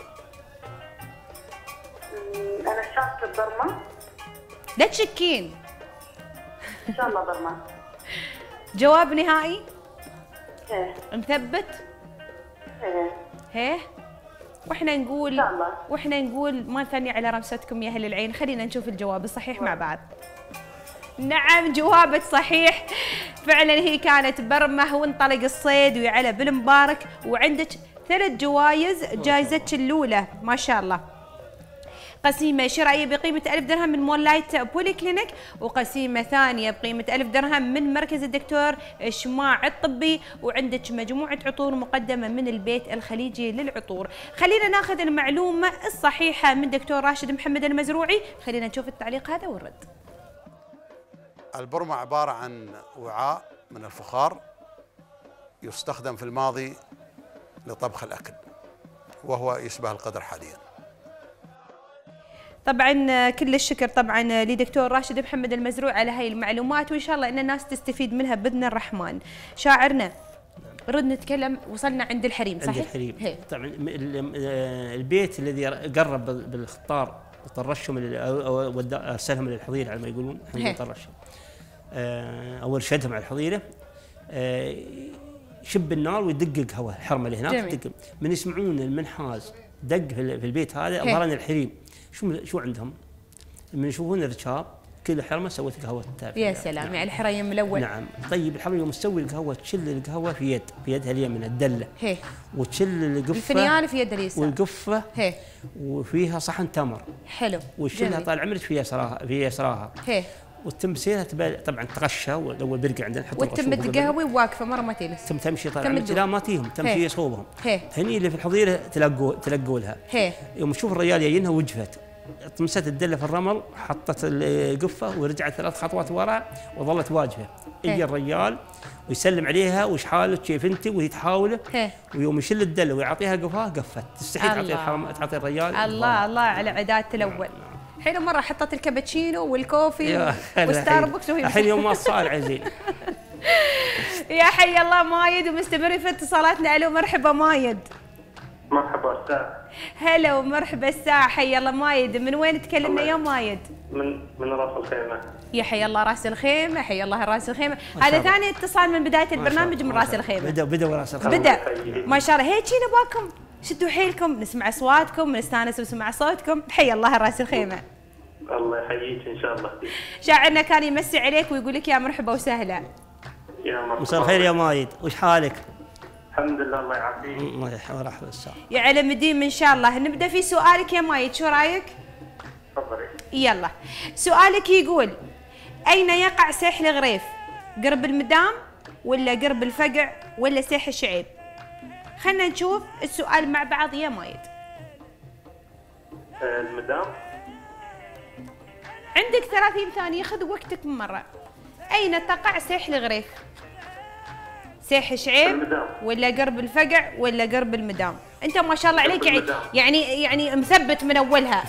انا شاكه برمه. لا تشكين. ان شاء الله برمه. جواب نهائي؟ ايه. مثبت؟ ايه. هيه؟ واحنا نقول ان شاء الله. واحنا نقول ما ثاني على رمستكم يا اهل العين، خلينا نشوف الجواب الصحيح مع بعض. نعم جوابك صحيح، فعلا هي كانت برمه وانطلق الصيد ويعلى بالمبارك، وعندك ثلاث جوائز، جائزتك الأولى ما شاء الله قسيمة شرائية بقيمة ألف درهم من مول لايت بولي كلينيك، وقسيمة ثانية بقيمة ألف درهم من مركز الدكتور شماع الطبي، وعندك مجموعة عطور مقدمة من البيت الخليجي للعطور. خلينا ناخذ المعلومة الصحيحة من دكتور راشد محمد المزروعي، خلينا نشوف التعليق هذا ونرد. البرمة عبارة عن وعاء من الفخار يستخدم في الماضي لطبخ الأكل، وهو يشبه القدر حاليا. طبعا كل الشكر طبعا لدكتور راشد محمد المزروع على هاي المعلومات، وان شاء الله ان الناس تستفيد منها باذن الرحمن. شاعرنا رد نتكلم، وصلنا عند الحريم صحيح؟ عند الحريم هي. طبعا البيت الذي قرب بالخطار وطرشهم او ارسلهم للحظيره على ما يقولون، احنا طرشهم اول شدهم على الحظيره، شب النار ويدق قهوه الحرمه اللي هناك تدق، من يسمعون المنحاز دق في البيت هذا ظهران الحريم، شو شو عندهم؟ من يشوفون الركاب كل حرمه سوت قهوه تافهه. يا سلام نعم. يعني الحريم الاول. نعم، طيب الحرمه يوم تسوي القهوه تشل القهوه في يد، في يدها اليمين الدله. هي. وتشل القفه الفنيان في يد اليسار. والقفه هي. وفيها صحن تمر. حلو. وتشيلها طال عمرك في يسراها في يسراها. هي. وتمسيها طبعا تغشى، والاول برقع عندنا نحط وتم تقهوي واقفه مره ما تجلس. تم تمشي طال عمرك لا ما تيهم، تمشي يصوبهم. هني اللي في الحظيره تلقوا تلقوا لها. هي. يوم تشوف الرجال جايينها وقفت، طمست الدله في الرمل، حطت القفه ورجعت ثلاث خطوات ورا وظلت واقفه. يجي الرجال ويسلم عليها وش حالك كيف انت، وهي تحاوله، ويوم يشل الدله ويعطيها قفاه قفت، تستحي تعطي الحرم تعطي الرجال. الله الله على عداده الاول. حين مره حطت الكابتشينو والكوفي وستاربكس وهي الحين يوم ما صار عزيز. يا حي الله مايد، ومستمرين في اتصالاتنا. الو مرحبا مايد. مرحبا استاذ. هلا ومرحبا الساعة، حي الله مايد، من وين تكلمنا يا مايد؟ من من راس الخيمة. يا حي الله راس الخيمة، حي الله راس الخيمة، هذا ثاني اتصال من بداية البرنامج من راس الخيمة. بدأ بدأ راس الخيمة. بدأ ما شاء الله، هيك نباكم شدوا حيلكم نسمع اصواتكم نستانس ونسمع صوتكم، حي الله راس الخيمة. الله يحييك ان شاء الله. شاعرنا كان يمسي عليك ويقول لك يا مرحبا وسهلا. يا مرحبا. مساء الخير يا مايد، وش حالك؟ الحمد لله الله يعافيك. الله يرحمه الساعة. يا علم الدين ان شاء الله. نبدا في سؤالك يا مايد، شو رايك؟ تفضلي. يلا سؤالك يقول اين يقع سيح الغريف؟ قرب المدام ولا قرب الفقع ولا سيح الشعيب؟ خلينا نشوف السؤال مع بعض يا مايد. المدام. عندك ثلاثين ثانية، خذ وقتك من مرة. أين تقع سيح الغريف؟ سيح شعيب ولا قرب الفقع ولا قرب المدام؟ أنت ما شاء الله عليك يعني يعني يعني مثبت من أولها.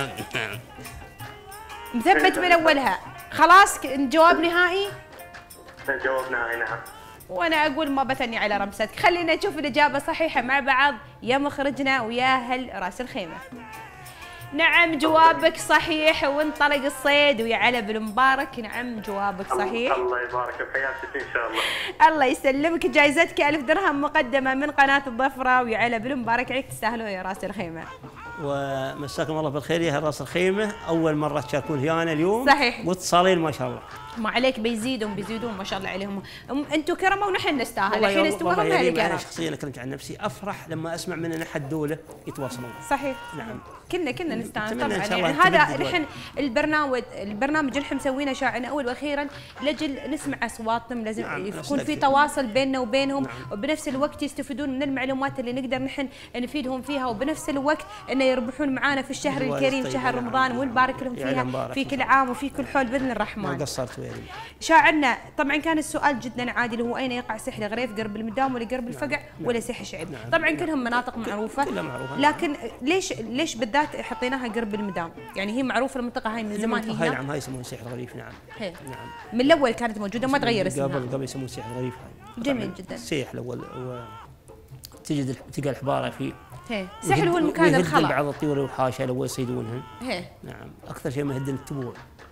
مثبت من أولها. خلاص جواب نهائي؟ جواب نهائي نعم. وأنا أقول ما بثني على رمستك. خلينا نشوف الإجابة صحيحة مع بعض يا مخرجنا ويا أهل راس الخيمة. نعم جوابك صحيح، وانطلق الصيد ويا على بالمبارك. نعم جوابك صحيح. الله يبارك في حياتك ان شاء الله. الله يسلمك، جائزتك ألف درهم مقدمة من قناة الظفرة، ويا على بالمبارك عليك، تستاهلون يا راس الخيمة. ومساكم الله بالخير يا راس الخيمة، أول مرة تشاركون ويانا اليوم. صحيح. واتصالين ما شاء الله. ما عليك بيزيدون بيزيدون ما شاء الله عليهم، انتم كرمه ونحن نستاهل. الحين استوهم هالكرم. انا شخصيا اكلمك عن نفسي، افرح لما اسمع من ان احد دوله يتواصلون. صحيح. نعم. كنا كنا نستانس طبعا يعني هذا نحن البرنامج البرنامج اللي احنا مسوينه شاعرنا اول واخيرا لاجل نسمع اصواتهم، لازم نعم. يكون في تواصل بيننا وبينهم. نعم. وبنفس الوقت يستفيدون من المعلومات اللي نقدر نحن نفيدهم فيها، وبنفس الوقت انه يربحون معانا في الشهر الكريم شهر رمضان، ونبارك لهم فيها في كل عام وفي كل حول باذن الرحمن. ما قصرت وياي. شاعرنا طبعا كان السؤال جدا عادي اللي هو اين يقع سيح الغريف؟ قرب المدام ولا قرب الفقع؟ نعم. ولا سيح الشعيب؟ نعم. طبعا كلهم مناطق معروفه، كلها معروفه. لكن ليش ليش بالذات حطيناها قرب المدام؟ يعني هي معروفه المنطقه هاي من زمان. هي هاي نعم، هاي يسمونها سيح الغريف. نعم. هي. نعم من الاول كانت موجوده ما تغير اسمها. قبل قبل يسمون سيح الغريف. هاي جميل جدا. سيح الاول تجد تلقى الحباره فيه. هي سحل هو المكان الخلا. بعض الطيور والحاشا لو يصيدونهن. هي. نعم اكثر شيء مهدن التبوع.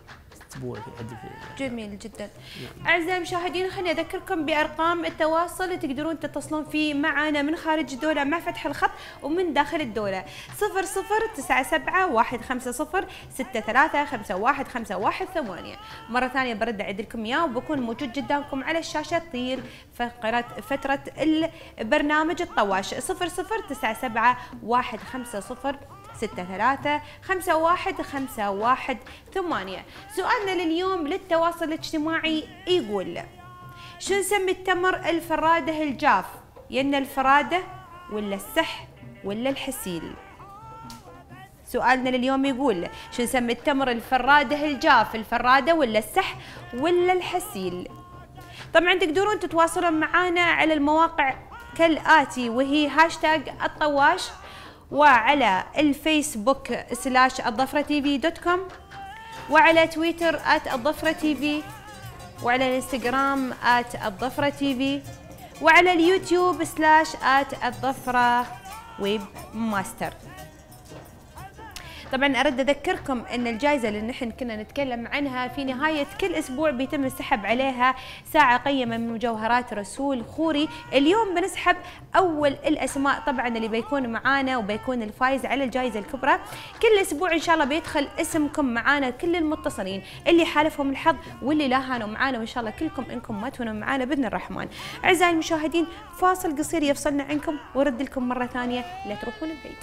اسبوع في عندي في جميل جدا. اعزائي المشاهدين خليني اذكركم بارقام التواصل اللي تقدرون تتصلون فيه معنا من خارج الدوله مع فتح الخط ومن داخل الدوله. صفر صفر تسعة سبعة واحد خمسة صفر ستة ثلاثة خمسة واحد خمسة واحد ثمانية. مره ثانيه برد اعيد لكم اياه وبكون موجود قدامكم على الشاشه طيل فقرة فتره البرنامج الطواش. صفر صفر تسعة سبعة واحد خمسة صفر ستة ثلاثة خمسة واحد خمسة واحد ثمانية. سؤالنا لليوم للتواصل الاجتماعي يقول: شو نسمي التمر الفرادة الجاف؟ ين الفرادة ولا السح ولا الحسيل؟ سؤالنا لليوم يقول: شو نسمي التمر الفرادة الجاف؟ الفرادة ولا السح ولا الحسيل؟ طبعا تقدرون تتواصلون معنا على المواقع كالآتي وهي هاشتاج الطواش، وعلى الفيسبوك سلاش الضفرة تي في دوت كوم، وعلى تويتر آت الضفرة تي في، وعلى الانستغرام آت الضفرة تي في، وعلى اليوتيوب سلاش آت الضفرة ويب ماستر. طبعا أرد أذكركم أن الجائزة اللي نحن كنا نتكلم عنها في نهاية كل أسبوع بيتم السحب عليها ساعة قيمة من مجوهرات رسول خوري. اليوم بنسحب أول الأسماء طبعا اللي بيكون معانا وبيكون الفايز على الجائزة الكبرى. كل أسبوع إن شاء الله بيدخل اسمكم معانا كل المتصلين اللي حالفهم الحظ واللي لا هانوا معانا، وإن شاء الله كلكم إنكم ما تهونوا معانا بإذن الرحمن. أعزائي المشاهدين فاصل قصير يفصلنا عنكم ورد لكم مرة ثانية لا تروحون البيت.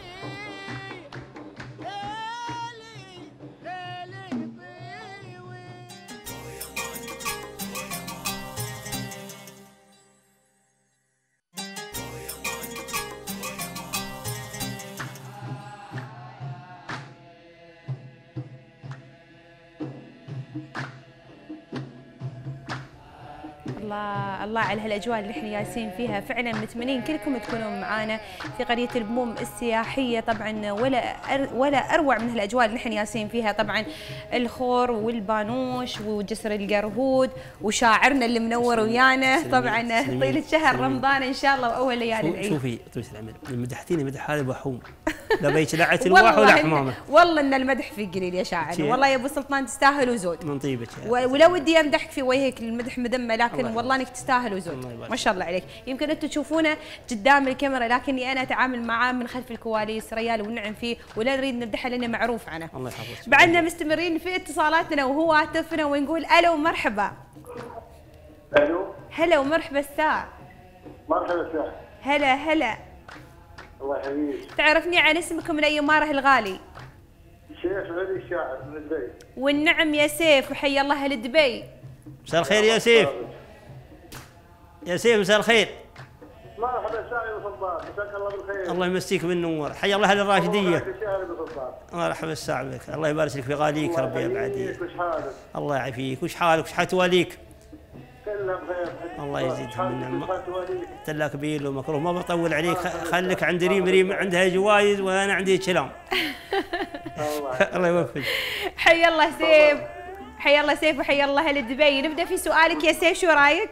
الله الله على هالاجواء اللي احنا جالسين فيها، فعلا متمنين كلكم تكونون معانا في قريه البموم السياحيه. طبعا ولا أر ولا اروع من هالاجواء اللي احنا جالسين فيها، طبعا الخور والبانوش وجسر القرهود وشاعرنا اللي منور ويانا طبعا طيله شهر رمضان ان شاء الله واول ليالي العيد. شوفي طويله العمر مدحتيني مدح هذا بحوم لا بيتلعت الواح ولا حمامه. والله ان المدح في قليل يا شاعر، والله يا ابو سلطان تستاهل وزود من طيبك. ولو ودي امدحك في وجهك المدح مذمه، لكن والله انك تستاهل وزود ما شاء الله عليك. يمكن انتم تشوفونه قدام الكاميرا لكني انا اتعامل معاه من خلف الكواليس ريال ونعم فيه ولا نريد نمدحه لانه معروف عنه. الله يحفظك. بعدنا مستمرين في اتصالاتنا وهو هاتفنا ونقول الو ومرحبا. الو هلا ومرحبا الساعه. مرحبا الساعه. هلا هلا. الله يحييك. تعرفني عن اسمك من اي ماره الغالي؟ شيخ علي الشاعر من دبي. والنعم يا سيف وحي الله اهل دبي. مساء الخير يا سيف. يا سيف مساء الخير. مرحبا ساعي وسلطان، مساك الله بالخير. الله يمسيك بالنور، حي الله اهل الراشديه. الله مرحبا الساعة بك، الله يبارك لك في غاليك ربي يبعديك. وش حالك؟ الله يعافيك، وش حالك وش حتواليك؟ كلها بخير. الله يزيدهم من نعمة. تلا كبير ومكروه ما بطول عليك، خليك عند ريم، ريم عندها جوائز وانا عندي كلام. الله يوفقك. حي الله سيف، حي الله سيف وحي الله اهل دبي. نبدا في سؤالك يا سيف، شو رايك؟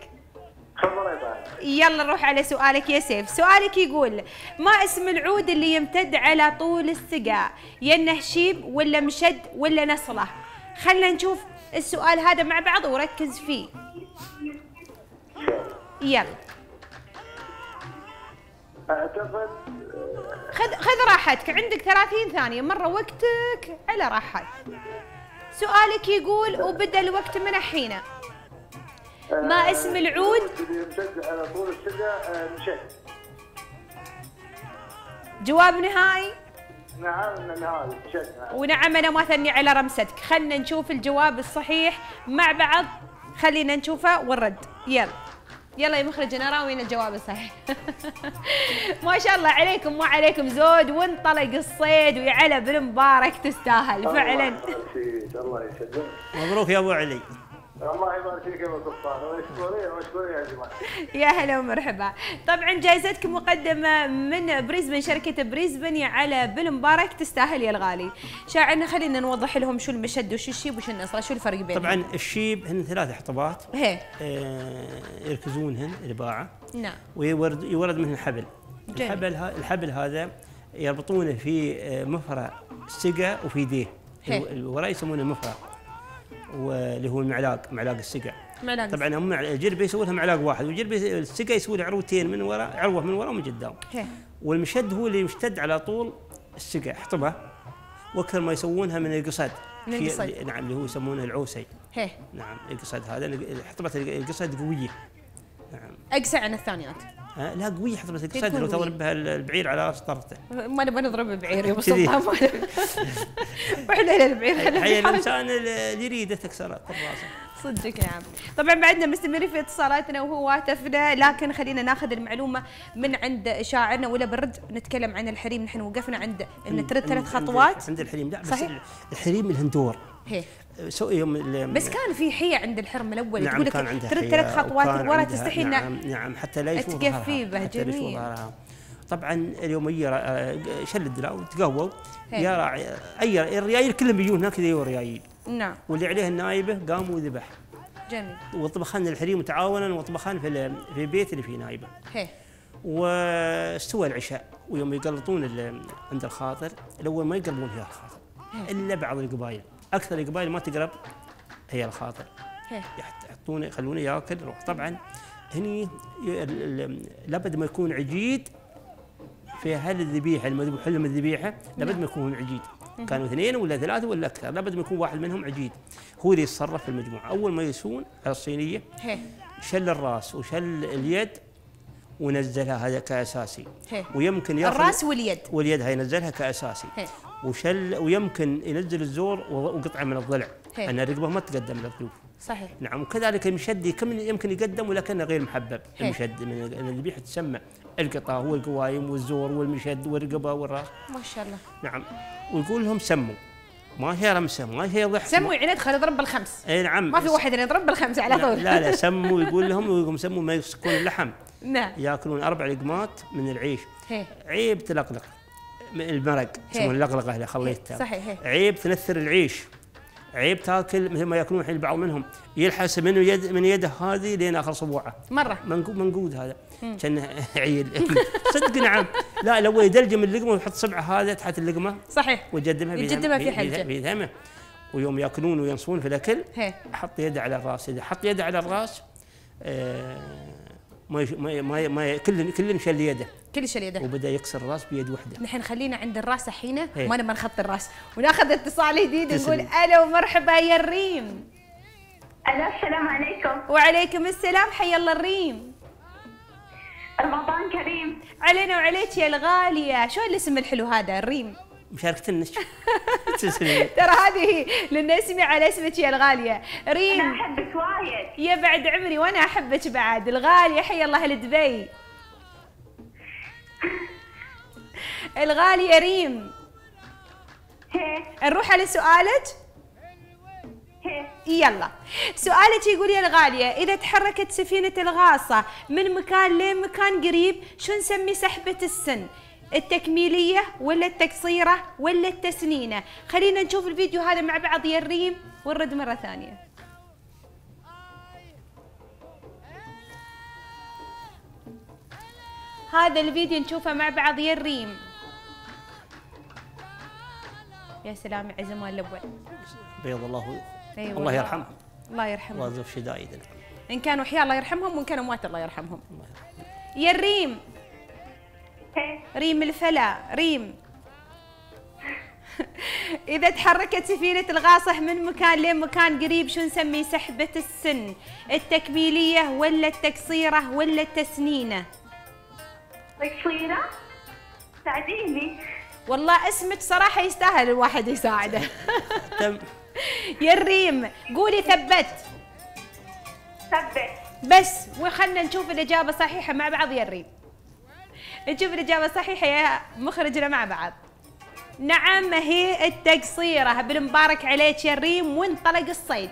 يلا نروح على سؤالك يا سيف. سؤالك يقول: ما اسم العود اللي يمتد على طول السقا؟ ينه شيب ولا مشد ولا نصله؟ خلنا نشوف السؤال هذا مع بعض وركز فيه. يلا اعتقد خذ خذ راحتك، عندك ثلاثين ثانية، مرة وقتك على راحتك. سؤالك يقول وبدأ الوقت من الحين. ما اسم العود اللي يمتد على طول السقا؟ مشد. جواب نهائي؟ نعم نهائي مشد. ونعم انا ما ثني على رمستك. خلنا نشوف الجواب الصحيح مع بعض، خلينا نشوفه ونرد. يلا يلا يا مخرج انا راوينا الجواب الصحيح. ما شاء الله عليكم ما عليكم زود، وانطلق الصيد ويعلى بالمبارك تستاهل فعلا. الله يسلمك. مبروك يا ابو علي. الله يبارك فيك يا ابو سلطان، ومشكورين ومشكورين يا جماعه. يا هلا ومرحبا. طبعا جائزتك مقدمه من بريسبن، شركه بريسبن على بالمبارك تستاهل يا الغالي. شاعرنا خلينا نوضح لهم شو المشد وشو الشيب وشو النصره، شو الفرق بينهم؟ طبعا الشيب هن ثلاث حطبات هي آه يركزونهن رباعه. نعم. ويورد يورد منهن حبل. جميل. الحبل الحبل هذا يربطونه في مفرع السقا وفي يديه. الوراء يسمونه مفرع. واللي هو المعلاق، معلاق السقع. معلاق طبعا هم الجربه يسوي لها معلاق واحد، والجربه السقع يسوي له عروتين من وراء، عروه من وراء ومن قدام. والمشد هو اللي يمتد على طول السقع، حطبه وكثر ما يسوونها من القصد. من القصد. نعم، اللي هو يسمونه العوسي. هي. نعم القصد هذا، حطبه القصد قويه. نعم. اقسى عن الثانيات. آه لا قويه حطبه القصد، لو تضرب بها البعير على راس طرته. ما نبغى نضرب البعير يا ابو سلطان. واحنا البعير هي الانسان اللي يريده تكسر راسه. صدق نعم. طبعا بعدنا مستمرين في اتصالاتنا وهو هاتفنا، لكن خلينا ناخذ المعلومه من عند شاعرنا ولا برد نتكلم عن الحريم. نحن وقفنا عند ان ترد ثلاث خطوات عند الحريم. لا بس صحيح. الحريم الهندور هي سو يوم بس كان في حيه عند الحرم الاول. نعم تقول لك ترد ثلاث خطوات ورا تستحي. نعم نعم حتى لا يشوف تكفي به. جميل. طبعا اليوم شل الدلاو تقووا يا راعي اي الريايل كلهم بيجون هناك ذي الريايل. نعم. واللي عليه النايبه قاموا وذبح. جميل. وطبخان الحريم تعاونا وطبخان في في البيت اللي فيه نايبه. هي. واستوى العشاء ويوم يقلطون عند الخاطر، الاول ما يقربون فيها الخاطر الا بعض القبائل، اكثر القبائل ما تقرب هي الخاطر. هي. يحطونه يخلونه ياكل. طبعا هني لابد ما يكون عجيد في هل الذبيحه المذبوح لهم الذبيحه، لابد ما يكون عجيد. كانوا اثنين ولا ثلاثه ولا اكثر، لابد ما يكون واحد منهم عجيد هو اللي يتصرف في المجموعه. اول ما يسون على الصينيه هي. شل الراس وشل اليد ونزلها، هذا كاساسي. هي. ويمكن ياخذ الراس واليد واليد هاي ينزلها كاساسي. هي. وشل ويمكن ينزل الزور وقطعه من الضلع، ان الرقبه ما تقدم للضيوف. صحيح. نعم. وكذلك المشد يمكن يقدم ولكنه غير محبب. هي. المشد من الذبيحه تسمى القطع هو القوايم والزور والمشد والرقبه والراس. ما شاء الله. نعم. ويقول لهم سموا، ما هي رمسه، ما هي ضحك. سموا يعني ادخل اضرب بالخمس. اي نعم. ما في واحد يضرب بالخمس على طول. لا لا سموا يقول لهم، ويقوم سموا ما يسكون اللحم. نعم. ياكلون اربع لقمات من العيش. هي. عيب تلقلق المرق، يسمونه اللقلقه اللي خليتها. صحيح. هي. عيب تنثر العيش، عيب تاكل مثل ما ياكلون الحين البعض منهم يلحس من يد من يده هذه لين اخر صبوعه. مره منقود منقود هذا كان عيل. صدق. نعم. لا لو يدلجم اللقمه ويحط صبعه هذا تحت اللقمه. صحيح. ويقدمها يقدمها في حلقه بيدهمه. ويوم ياكلون وينصون في الاكل حط يده على الراس. اذا حط يده على الراس آه ما ما ما, ما كل كل شل يده كل شل يده وبدا يكسر الراس بيد واحده. نحن خلينا عند الراس الحين، ما نبغى نخط الراس وناخذ اتصال جديد نقول الو ومرحبا يا الريم. الو السلام عليكم. وعليكم السلام، حيا الله الريم. رمضان كريم علينا وعليك يا الغاليه. شو الاسم الحلو هذا الريم؟ مشاركة النش. ترى هذه للنسمة على اسمك يا الغالية ريم. أنا أحبك وايد يا بعد عمري وأنا أحبك بعد الغالية. حيا الله أهل دبي. الغالية ريم. هي. نروح على سؤالك. هي. يلا سؤالك يقول يا الغالية، إذا تحركت سفينة الغاصة من مكان لمكان قريب شو نسمي سحبة السن؟ التكميلية ولا التقصيرة ولا التسنينة؟ خلينا نشوف الفيديو هذا مع بعض يا الريم ونرد مرة ثانية. هذا الفيديو نشوفه مع بعض يا الريم. يا سلام يا عزمان الأول. بيض الله. أيوة الله يرحمه. الله يرحمه. وظف شدائد. إن كانوا أحياء الله يرحمهم وإن كانوا أموات الله يرحمهم. يا الريم. ريم الفلا ريم. إذا تحركت سفينة الغاصة من مكان لمكان قريب شو نسمي سحبة السن؟ التكميلية ولا التقصيرة ولا التسنينة؟ تقصيرة؟ ساعديني. والله اسمك صراحة يستاهل الواحد يساعده. يا الريم قولي ثبت. ثبت. بس وخلنا نشوف الإجابة صحيحة مع بعض يا الريم. نشوف الإجابة صحيحة يا مخرجنا مع بعض. نعم هي التقصيرة. بالمبارك عليك يا الريم وانطلق الصيد.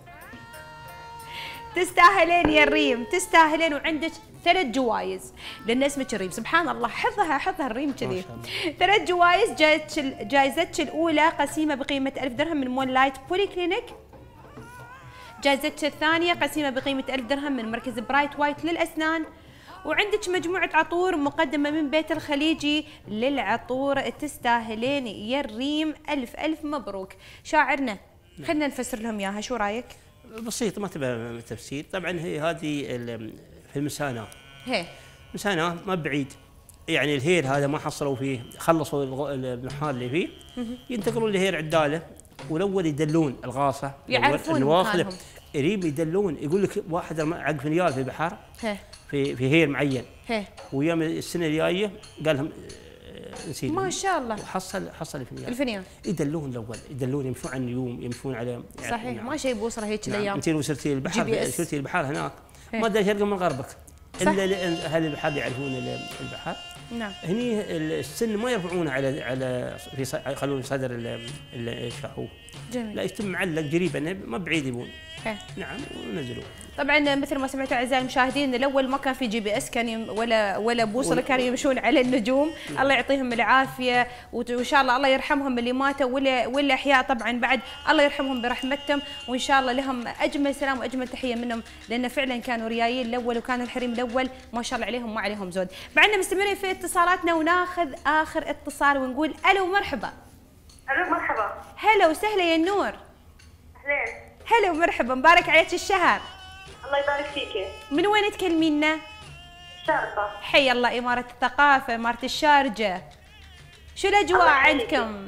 تستاهلين يا الريم تستاهلين وعندك ثلاث جوائز لأن اسمك الريم. سبحان الله حظها حظها الريم كذي. ثلاث جوائز. جائزتك الأولى قسيمة بقيمة ألف درهم من مول لايت بولي كلينيك. جائزتك الثانية قسيمة بقيمة ألف درهم من مركز برايت وايت للأسنان. وعندك مجموعة عطور مقدمة من بيت الخليجي للعطور. تستاهلين يا الريم. ألف ألف مبروك. شاعرنا خلينا نفسر لهم اياها، شو رايك؟ بسيط ما تبغى تفسير. طبعا هي هذه في المساناه. هي مساناه ما بعيد، يعني الهير هذا ما حصلوا فيه، خلصوا المحال اللي فيه، ينتقلون لهير عداله، والاول يدلون الغاصه يعرفون مكانهم، قريب يدلون. يقول لك واحد عقب نيال في بحر هي. في في هير معين، هي. ويوم السنه الجايه قال لهم نسيت ما شاء الله وحصل حصل الفنيان. الفنيان يدلون الاول، يدلون يمشون على النيوم، يمشون على يعني صحيح. نعم. ما شيء بوصل هيك الايام. نعم. انت لو سرتي البحر سرتي البحر هناك هي. ما ادري يرقم من غربك الا اهل البحر يعرفون البحر. نعم. هني السن ما يرفعونه على على في يخلون صدر الشاحوف. جميل. لا يتم معلق قريبا ما بعيد يبون. هي. نعم ونزلوا. طبعا مثل ما سمعتوا اعزائي المشاهدين، الاول ما كان في جي بي اس، كان يم ولا ولا بوصله، كانوا يمشون على النجوم. مم. الله يعطيهم العافيه وان شاء الله الله يرحمهم اللي ماتوا ولا ولا احياء طبعا بعد، الله يرحمهم برحمتهم، وان شاء الله لهم اجمل سلام واجمل تحيه منهم، لان فعلا كانوا ريايين الاول وكان الحريم الاول ما شاء الله عليهم ما عليهم زود. بعدنا مستمرين في اتصالاتنا وناخذ اخر اتصال ونقول الو مرحبا. الو مرحبا. هلا وسهلا يا النور. اهلين. هلا ومرحبا، مبارك عليك الشهر. الله يبارك فيكي. من وين تكلمينا؟ الشارقة. حي الله إمارة الثقافة، إمارة الشارجة. شو الأجواء عندكم؟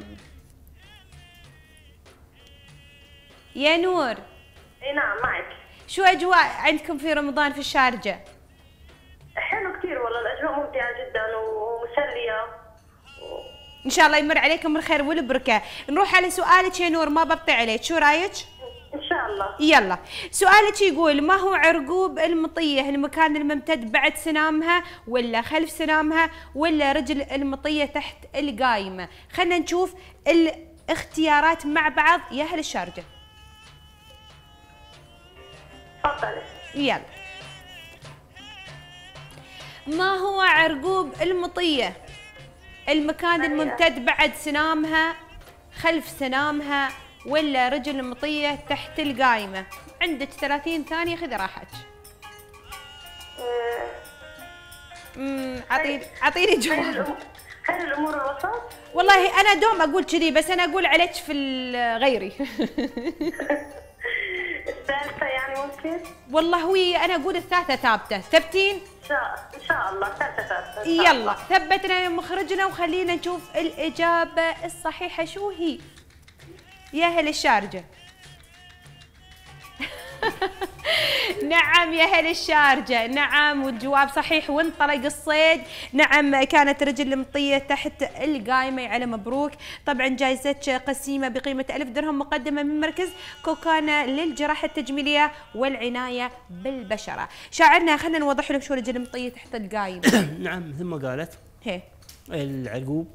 يا نور. اي نعم معك. شو أجواء عندكم في رمضان في الشارجة؟ حلو كثير والله، الأجواء ممتعة جدا ومسلية. و... إن شاء الله يمر عليكم الخير والبركة. نروح على سؤالك يا نور، ما ببطي عليك، شو رايك؟ إن شاء الله. يلا، سؤالك يقول ما هو عرقوب المطية المكان الممتد بعد سنامها ولا خلف سنامها ولا رجل المطية تحت القايمة؟ خلينا نشوف الاختيارات مع بعض يا أهل الشارجة. تفضلي. يلا. ما هو عرقوب المطية المكان الممتد بعد سنامها خلف سنامها ولا رجل المطية تحت القايمة؟ عندك ثلاثين ثانية، خذي راحتك. امم اعطيني اعطيني جواب. هل الامور الوسط؟ والله انا دوم اقول كذي، بس انا اقول عليك في غيري. الثالثة يعني ممكن؟ والله هو انا اقول الثالثة ثابتة، ثبتين؟ ان شاء ان شاء الله الثالثة ثابتة. يلا ثبتنا مخرجنا وخلينا نشوف الإجابة الصحيحة شو هي. يا أهل الشارجة. نعم يا أهل الشارجة، نعم والجواب صحيح وانطلق الصيد. نعم كانت رجل المطية تحت القايمة، يا على مبروك. طبعا جائزة قسيمة بقيمة ألف درهم مقدمة من مركز كوكانا للجراحة التجميلية والعناية بالبشرة. شاعرنا خلينا نوضح لهم شو رجل المطية تحت القايمة. نعم مثل ما قالت هي العرقوب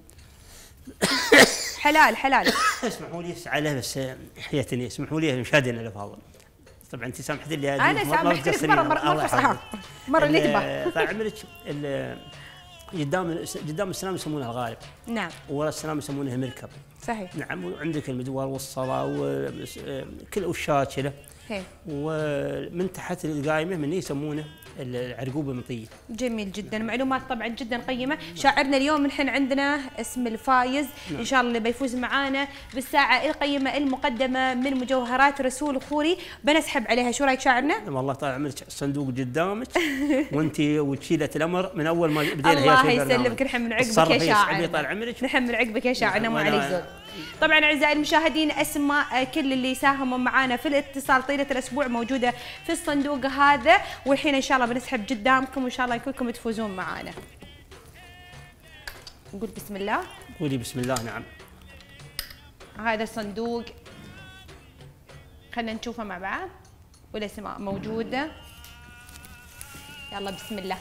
حلال حلال. اسمحوا لي على بس حياتني، اسمحوا لي المشاهدين الافاضل. طبعا انت سامحتي لي، انا سامحت لك مره مره مره مره اللي تبغى. طال عمرك قدام قدام السلام يسمونها الغالب. نعم. وورا السلام يسمونها المركب. صحيح. نعم. وعندك المدور والصلاه وكل وشات كذا. ومن تحت القايمه من يسمونه العرقوب المطيه. جميل جدا، معلومات طبعا جدا قيمه. شاعرنا اليوم نحن عندنا اسم الفايز. نعم. ان شاء الله اللي بيفوز معانا بالساعه القيمه المقدمه من مجوهرات رسول خوري بنسحب عليها. شو رايك شاعرنا؟ والله طال عمرك الصندوق قدامك وانت وتشيله الامر من اول ما بدينا. الله يسلمك، نحن من عقبك يا شاعر. طال عمرك نحن من عقبك يا شاعرنا، ما عليك زود. طبعا اعزائي المشاهدين اسماء كل اللي ساهموا معنا في الاتصال طيله الاسبوع موجوده في الصندوق هذا، والحين ان شاء الله بنسحب قدامكم وان شاء الله كلكم تفوزون معنا. نقول بسم الله. قولي بسم الله. نعم. هذا الصندوق خلينا نشوفه مع بعض والاسماء موجوده. يلا بسم الله.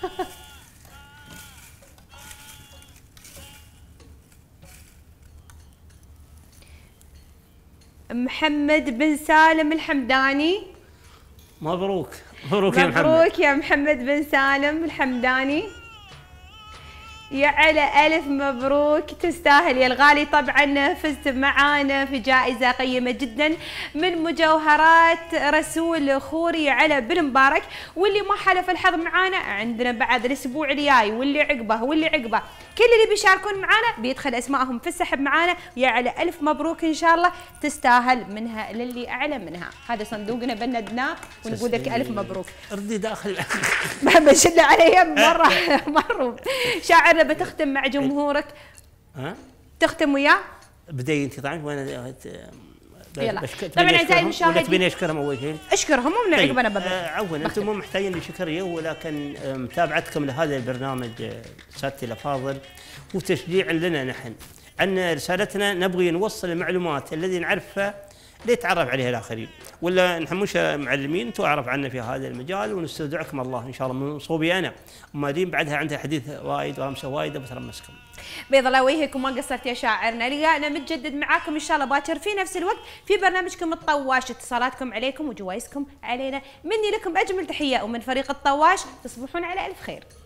محمد بن سالم الحمداني. مبروك مبروك يا محمد. مبروك يا محمد بن سالم الحمداني. يا على ألف مبروك، تستاهل يا الغالي. طبعا فزت معانا في جائزة قيمة جدا من مجوهرات رسول خوري على بالمبارك. واللي ما حلف الحظ معانا عندنا بعد الأسبوع الجاي واللي عقبه واللي عقبه كل اللي بيشاركون معانا بيدخل أسمائهم في السحب معانا. يا على ألف مبروك إن شاء الله، تستاهل منها للي أعلى منها. هذا صندوقنا بندناه ونقول لك ألف مبروك. ردي داخل بشد عليه مرة مرة. شاعرنا بتختم مع جمهورك. ها؟ تختم وياه؟ بدي انت طبعا وانا يلا طبعا اعزائي المشاهدين تبيني اشكرهم اول شيء؟ اشكرهم ومن عقب انا ببدا. آه عفوا انتم مو محتاجين لشكريه، ولكن متابعتكم لهذا البرنامج سادتي الافاضل وتشجيع لنا نحن. عن رسالتنا نبغي نوصل المعلومات الذي نعرفها ليتعرف عليها الاخرين، ولا نحن مش معلمين، انتم اعرف عنا في هذا المجال ونستودعكم الله ان شاء الله من صوبي انا. ومادين بعدها عندها حديث وايد وامسه وايد بترمسكم. بيض الله وجهك وما قصرت يا شاعرنا. لقاءنا متجدد معاكم ان شاء الله باكر في نفس الوقت في برنامجكم الطواش. اتصالاتكم عليكم وجوائزكم علينا. مني لكم اجمل تحيه ومن فريق الطواش، تصبحون على الف خير.